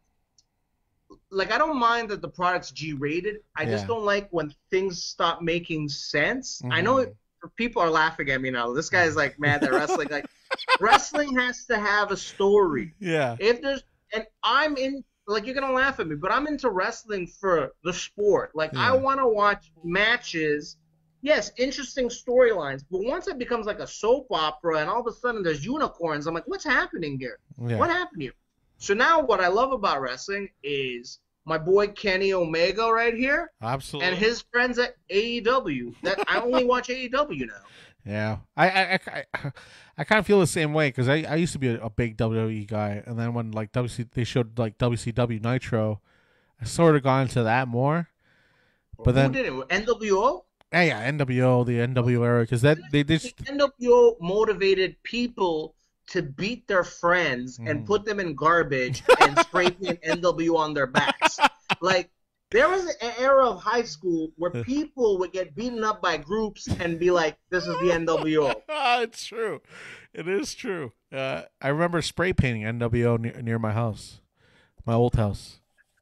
like I don't mind that the product's G-rated. I just Yeah. don't like when things stop making sense. I know Mhm. people are laughing at me now. This guy's like mad that wrestling wrestling has to have a story. Yeah. If there's and I'm in like you're gonna laugh at me, but I'm into wrestling for the sport. Like I Yeah. want to watch matches. Yes, interesting storylines, but once it becomes like a soap opera and all of a sudden there's unicorns, I'm like, what's happening here? Yeah. What happened here? So now what I love about wrestling is my boy Kenny Omega right here Absolutely. and his friends at AEW. That I only watch AEW now. Yeah, I kind of feel the same way because I used to be a big WWE guy, and then when like they showed like WCW Nitro, I sort of got into that more. But Who then, did it? NWO? yeah, NWO, the NWO era, because that they The just NWO motivated people to beat their friends and put them in garbage and spray paint NWO on their backs. Like there was an era of high school where people would get beaten up by groups and be like, "This is the NWO." It's true, it is true. I remember spray painting NWO near my house, my old house.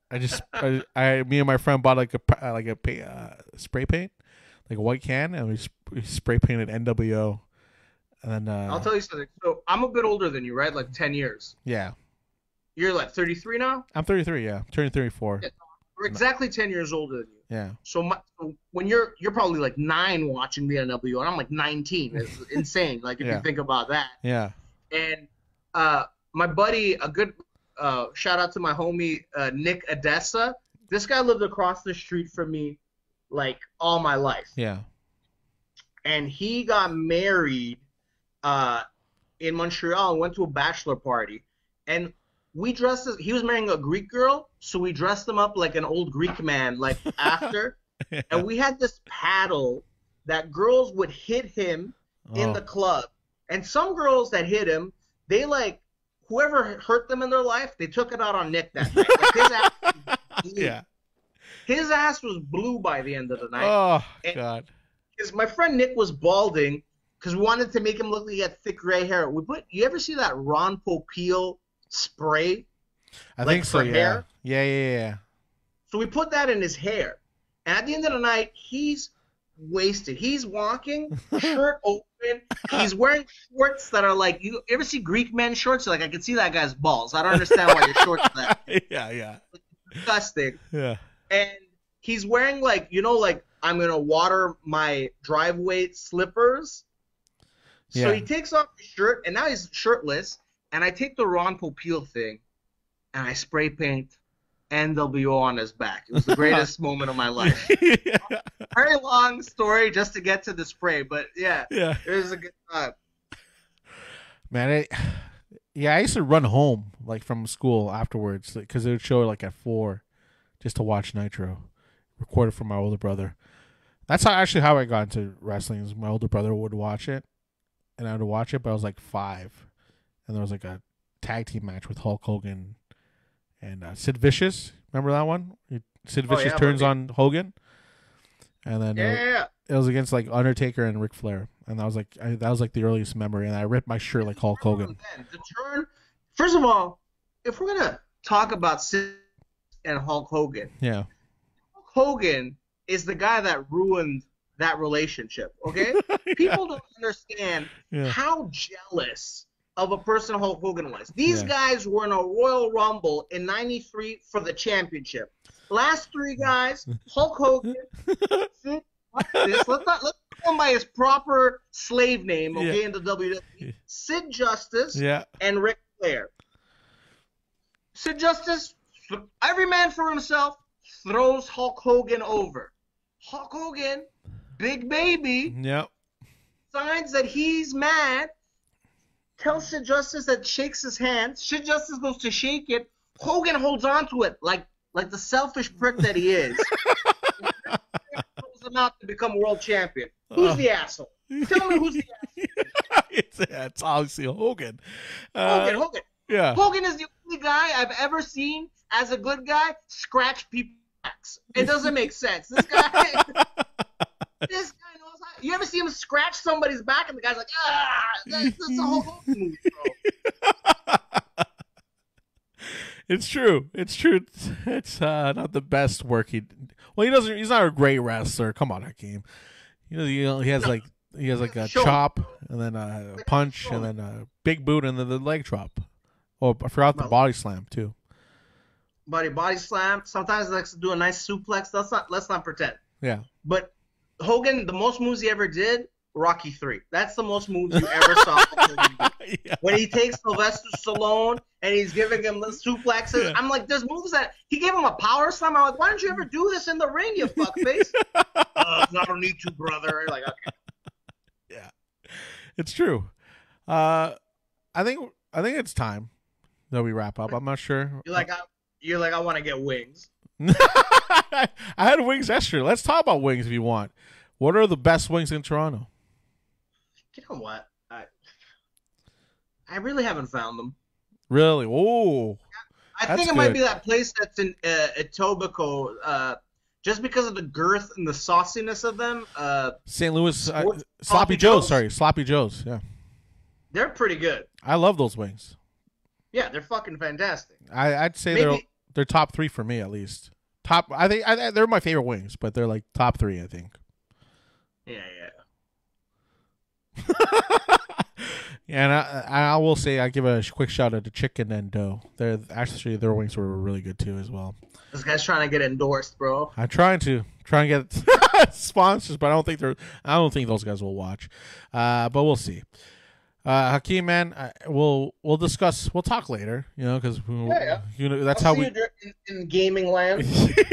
Me and my friend bought like a spray paint, like a white can, and we spray painted NWO. And then I'll tell you something. So I'm a bit older than you, right? Like 10 years. yeah, You're like 33 now? I'm 33. Yeah, turning 34. Yeah. We're exactly 10 years older than you. Yeah, So when you're probably like 9 watching the NWO, and I'm like 19. It's insane. Like if Yeah. you think about that. yeah, And my buddy, a good shout out to my homie Nick Odessa. This guy lived across the street from me like all my life, yeah. and he got married in Montreal and went to a bachelor party, and we dressed as he was marrying a Greek girl, so we dressed him up like an old Greek man, like after, and we had this paddle that girls would hit him in Oh. the club, and some girls that hit him, they like whoever hurt them in their life, they took it out on Nick that night. Like his ass was blue. Yeah. His ass was blue by the end of the night. Oh And- God. Because my friend Nick was balding because we wanted to make him look like he had thick gray hair. You ever see that Ron Popeil spray? I Like think so. for Yeah. hair? Yeah. So we put that in his hair. And at the end of the night, he's wasted. He's walking, shirt open. He's wearing shorts that are like, you ever see Greek men shorts? Like, I can see that guy's balls. I don't understand why your shorts are that Yeah. disgusting. Yeah. And he's wearing like, like I'm going to water my driveway slippers. So Yeah. he takes off his shirt, and now he's shirtless. And I take the Ron Popeil thing, and I spray paint NWO on his back. It was the greatest moment of my life. Very long story just to get to the spray, but yeah, Yeah. it was a good time. Man, I used to run home like from school afterwards because it would show like at 4, just to watch Nitro, recorded for my older brother. That's how I got into wrestling. Is my older brother would watch it, and I would watch it, but I was like 5, and there was like a tag team match with Hulk Hogan and Sid Vicious. Remember that one? Sid Oh, Vicious yeah, turns but- on Hogan, and then Yeah. it was against like Undertaker and Ric Flair, and that was like the earliest memory. And I ripped my shirt like Hulk Hogan. Then, the turn. First of all, if we're gonna talk about Sid and Hulk Hogan, Yeah, Hulk Hogan is the guy that ruined that relationship. Okay, people don't understand Yeah. how jealous of a person Hulk Hogan was. These Yeah. guys were in a Royal Rumble in '93 for the championship. Last 3 guys, Hulk Hogan, Sid, let's call him by his proper slave name, okay, Yeah. in the WWE. Sid Justice yeah, and Ric Flair. Sid Justice, every man for himself, throws Hulk Hogan over. Hulk Hogan, big baby, yeah. signs that he's mad, tells Sid Justice that shakes his hand. Sid Justice goes to shake it. Hogan holds on to it like the selfish prick that he is. Throws him out to become world champion. Who's the asshole? Tell me who's the asshole. It's obviously Hogan. Hogan. Yeah, Hogan is the only guy I've ever seen as a good guy scratch people's backs. It doesn't make sense. This guy knows how. You ever see him scratch somebody's back and the guy's like, that's a whole movie, bro. It's true. It's true. It's not the best work he. Well, he doesn't. He's not a great wrestler. Come on, Hakeem. He has like a chop and then a punch and then a big boot and then the leg drop. Oh, I forgot the body slam too. Body slam. Sometimes he likes to do a nice suplex. Let's not pretend. Yeah. But Hogan, the most moves he ever did, Rocky 3. That's the most moves you ever saw. Yeah. When he takes Sylvester Stallone and he's giving him the suplexes, yeah. I'm like, there's moves that he gave him a power slam. I'm like, why don't you ever do this in the ring, you fuckface? I don't need to, brother. Like, okay. Yeah, it's true. I think it's time that we wrap up. I'm not sure. You're like, I want to get wings. I had wings yesterday. Let's talk about wings if you want. What are the best wings in Toronto? You know what? I really haven't found them. Really? Oh, I think it might be that place that's in Etobicoke. Just because of the girth and the sauciness of them. St. Louis Sloppy Joe's. Sorry, Sloppy Joe's. Yeah, they're pretty good. I love those wings. Yeah, they're fucking fantastic. I'd say they're top 3 for me at least. I think they're my favorite wings, but they're like top 3. I think. Yeah. And I will say I give a quick shout out to Chicken and Dough. Their wings were really good too as well. This guy's trying to get endorsed, bro. I'm trying to get sponsors, but I don't think those guys will watch. But we'll see. Hakeem, man, we'll discuss. We'll talk later. Because that's how we in gaming land.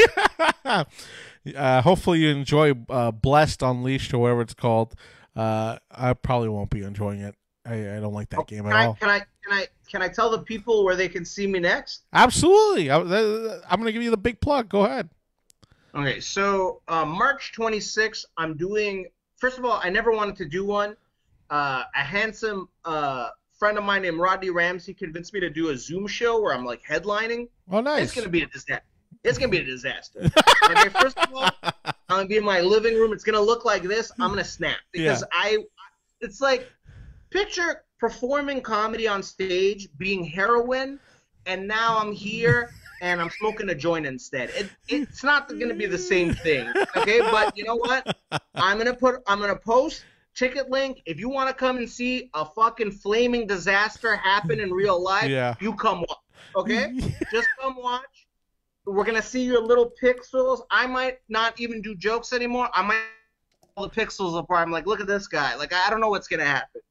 Hopefully you enjoy Blessed Unleashed or whatever it's called. I probably won't be enjoying it. I don't like that game at all. Can I tell the people where they can see me next? Absolutely. I'm going to give you the big plug. Go ahead. Okay, so March 26th, I'm doing. First of all, I never wanted to do one. A handsome friend of mine named Rodney Ramsey convinced me to do a Zoom show where I'm like headlining. Oh, nice. It's gonna be a disaster. Okay, first of all, I'm gonna be in my living room. It's gonna look like this. I'm gonna snap because it's like picture performing comedy on stage, being heroin, and now I'm here and I'm smoking a joint instead. It's not gonna be the same thing. Okay, but you know what? I'm gonna post. Ticket link. If you want to come and see a fucking flaming disaster happen in real life, you come watch. Okay? Just come watch. We're going to see your little pixels. I might not even do jokes anymore. I might pull the pixels apart. I'm like, look at this guy. Like, I don't know what's going to happen.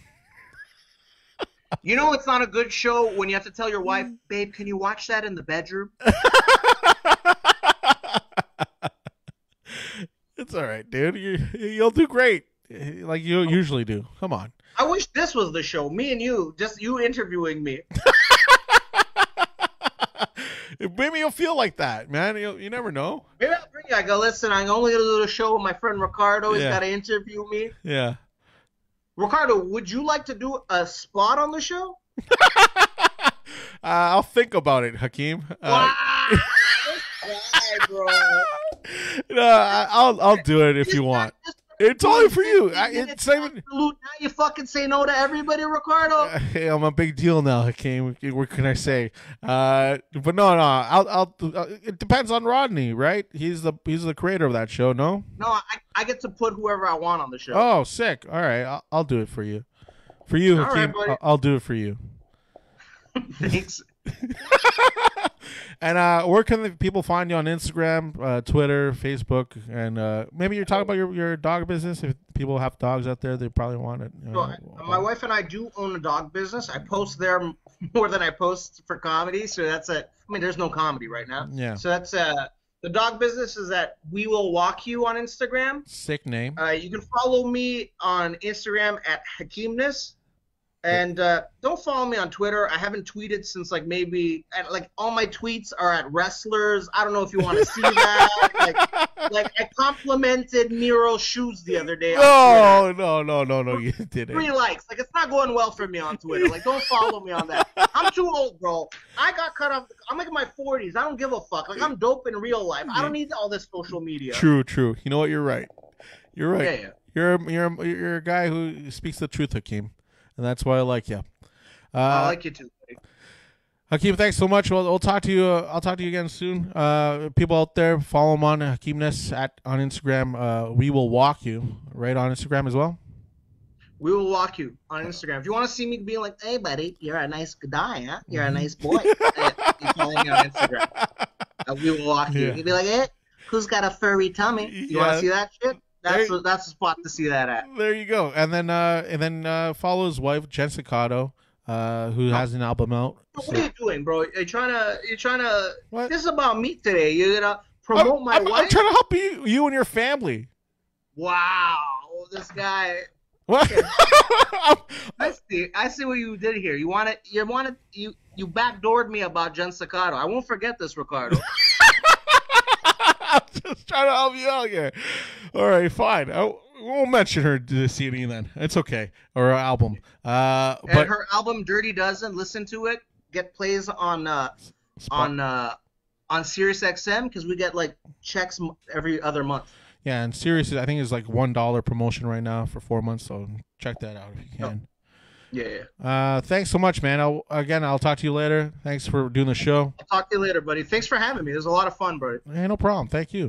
You know it's not a good show when you have to tell your wife, babe, can you watch that in the bedroom? It's all right, dude. You'll do great. Like you usually do. Come on. I wish this was the show. Me and you, just you interviewing me. Maybe you'll feel like that, man. You never know. Maybe I'll bring you. I go, listen, I'm only going to do the show with my friend Ricardo. He's got to interview me. Yeah. Ricardo, would you like to do a spot on the show? I'll think about it, Hakeem. Why, bro? I'll do it if you want. It's only for you. Now you fucking say no to everybody, Ricardo. Hey, I'm a big deal now, Hakeem. What can I say? But no. I'll. It depends on Rodney, right? He's the creator of that show. No. No, I get to put whoever I want on the show. Oh, sick. All right, I'll do it for you. For you, Hakeem. Right, I'll do it for you. Thanks. And where can the people find you on Instagram, Twitter, Facebook, and maybe you're talking about your dog business? If people have dogs out there, they probably want it. My wife and I do own a dog business. I post there more than I post for comedy, so that's I mean, there's no comedy right now. Yeah. So that's the dog business is at We Will Walk You on Instagram. Sick name. You can follow me on Instagram at Hakeemness. And don't follow me on Twitter. I haven't tweeted since like all my tweets are at wrestlers. I don't know if you want to see that. like I complimented Miro's shoes the other day on Twitter. No, you didn't. 3 likes. Like it's not going well for me on Twitter. Like don't follow me on that. I'm too old, bro. I got cut off. I'm like in my 40s. I don't give a fuck. Like I'm dope in real life. I don't need all this social media. True. You know what? You're right. You're right. Yeah. You're a guy who speaks the truth, Hakeem. And that's why I like you. I like you too, buddy. Hakeem, thanks so much. We'll talk to you. I'll talk to you again soon. People out there, follow him on Hakeemness on Instagram. We will walk you right on Instagram as well. We will walk you on Instagram. If you want to see me being like, hey, buddy, you're a nice guy, huh? You're a nice boy. You follow me on Instagram. We will walk you. You'll be like, hey, who's got a furry tummy? You want to see that shit? That's the spot to see that at. There you go. And then follow his wife, Jen Staccato, who has an album out. What are you doing, bro? You're trying to. What? This is about me today. You're gonna promote my wife. I'm trying to help you and your family. Wow, this guy. What? I see what you did here. You backdoored me about Jen Staccato. I won't forget this, Ricardo. I'm just trying to help you out here. All right, fine. I won't mention her CD then. It's okay. Or her album. And her album Dirty Dozen. Listen to it. Get plays on Sirius XM because we get like checks every other month. Yeah, and Sirius I think is like $1 promotion right now for 4 months. So check that out if you can. Yeah. Thanks so much, man. I'll talk to you later. Thanks for doing the show. I'll talk to you later, buddy. Thanks for having me. It was a lot of fun, buddy. Hey, no problem. Thank you.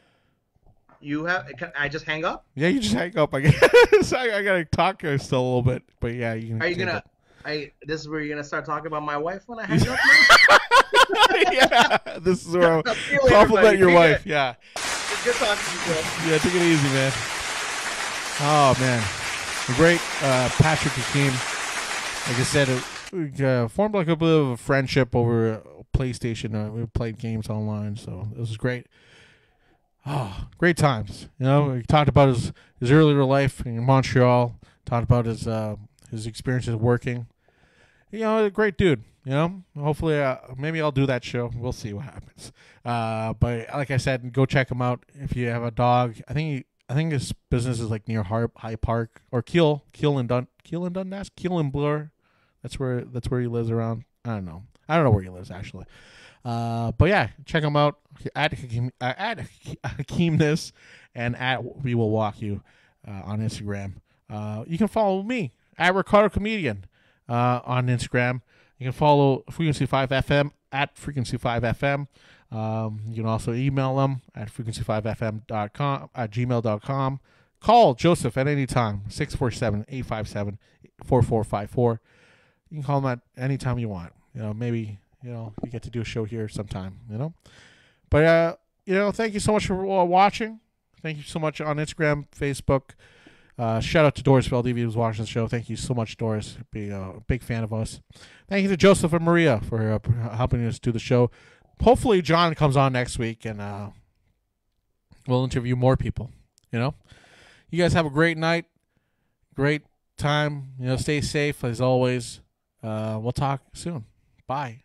Can I just hang up? Yeah, you just hang up. I guess I gotta talk still a little bit, but yeah, you can. Are you gonna? This is where you're gonna start talking about my wife when I hang up now? Yeah, this is where I'll compliment your wife. Yeah. Good talking to you, bro. Yeah, take it easy, man. Oh man, the great Patrick Hakeem. Like I said, we formed like a bit of a friendship over PlayStation. We played games online, so it was great. Oh, great times. You know, he talked about his earlier life in Montreal. Talked about his experiences working. You know, a great dude. You know, hopefully, maybe I'll do that show. We'll see what happens. But like I said, go check him out if you have a dog. I think his business is like near High Park or Keele and Bloor. That's where he lives around. I don't know where he lives actually. But yeah, check him out at Hakeemness and at We Will Walk You on Instagram. You can follow me at Ricardo Comedian on Instagram. You can follow Frequency 5 FM at Frequency 5 FM. You can also email them at frequency5fm.com at gmail.com. Call Joseph at any time 647-857-4454. You can call him at any time you want. You know, maybe. You know, you get to do a show here sometime, you know. But, you know, thank you so much for watching. Thank you so much on Instagram, Facebook. Shout out to Doris Valdivia who's watching the show. Thank you so much, Doris, for being a big fan of us. Thank you to Joseph and Maria for helping us do the show. Hopefully John comes on next week and we'll interview more people, you know. You guys have a great night, great time. You know, stay safe as always. We'll talk soon. Bye.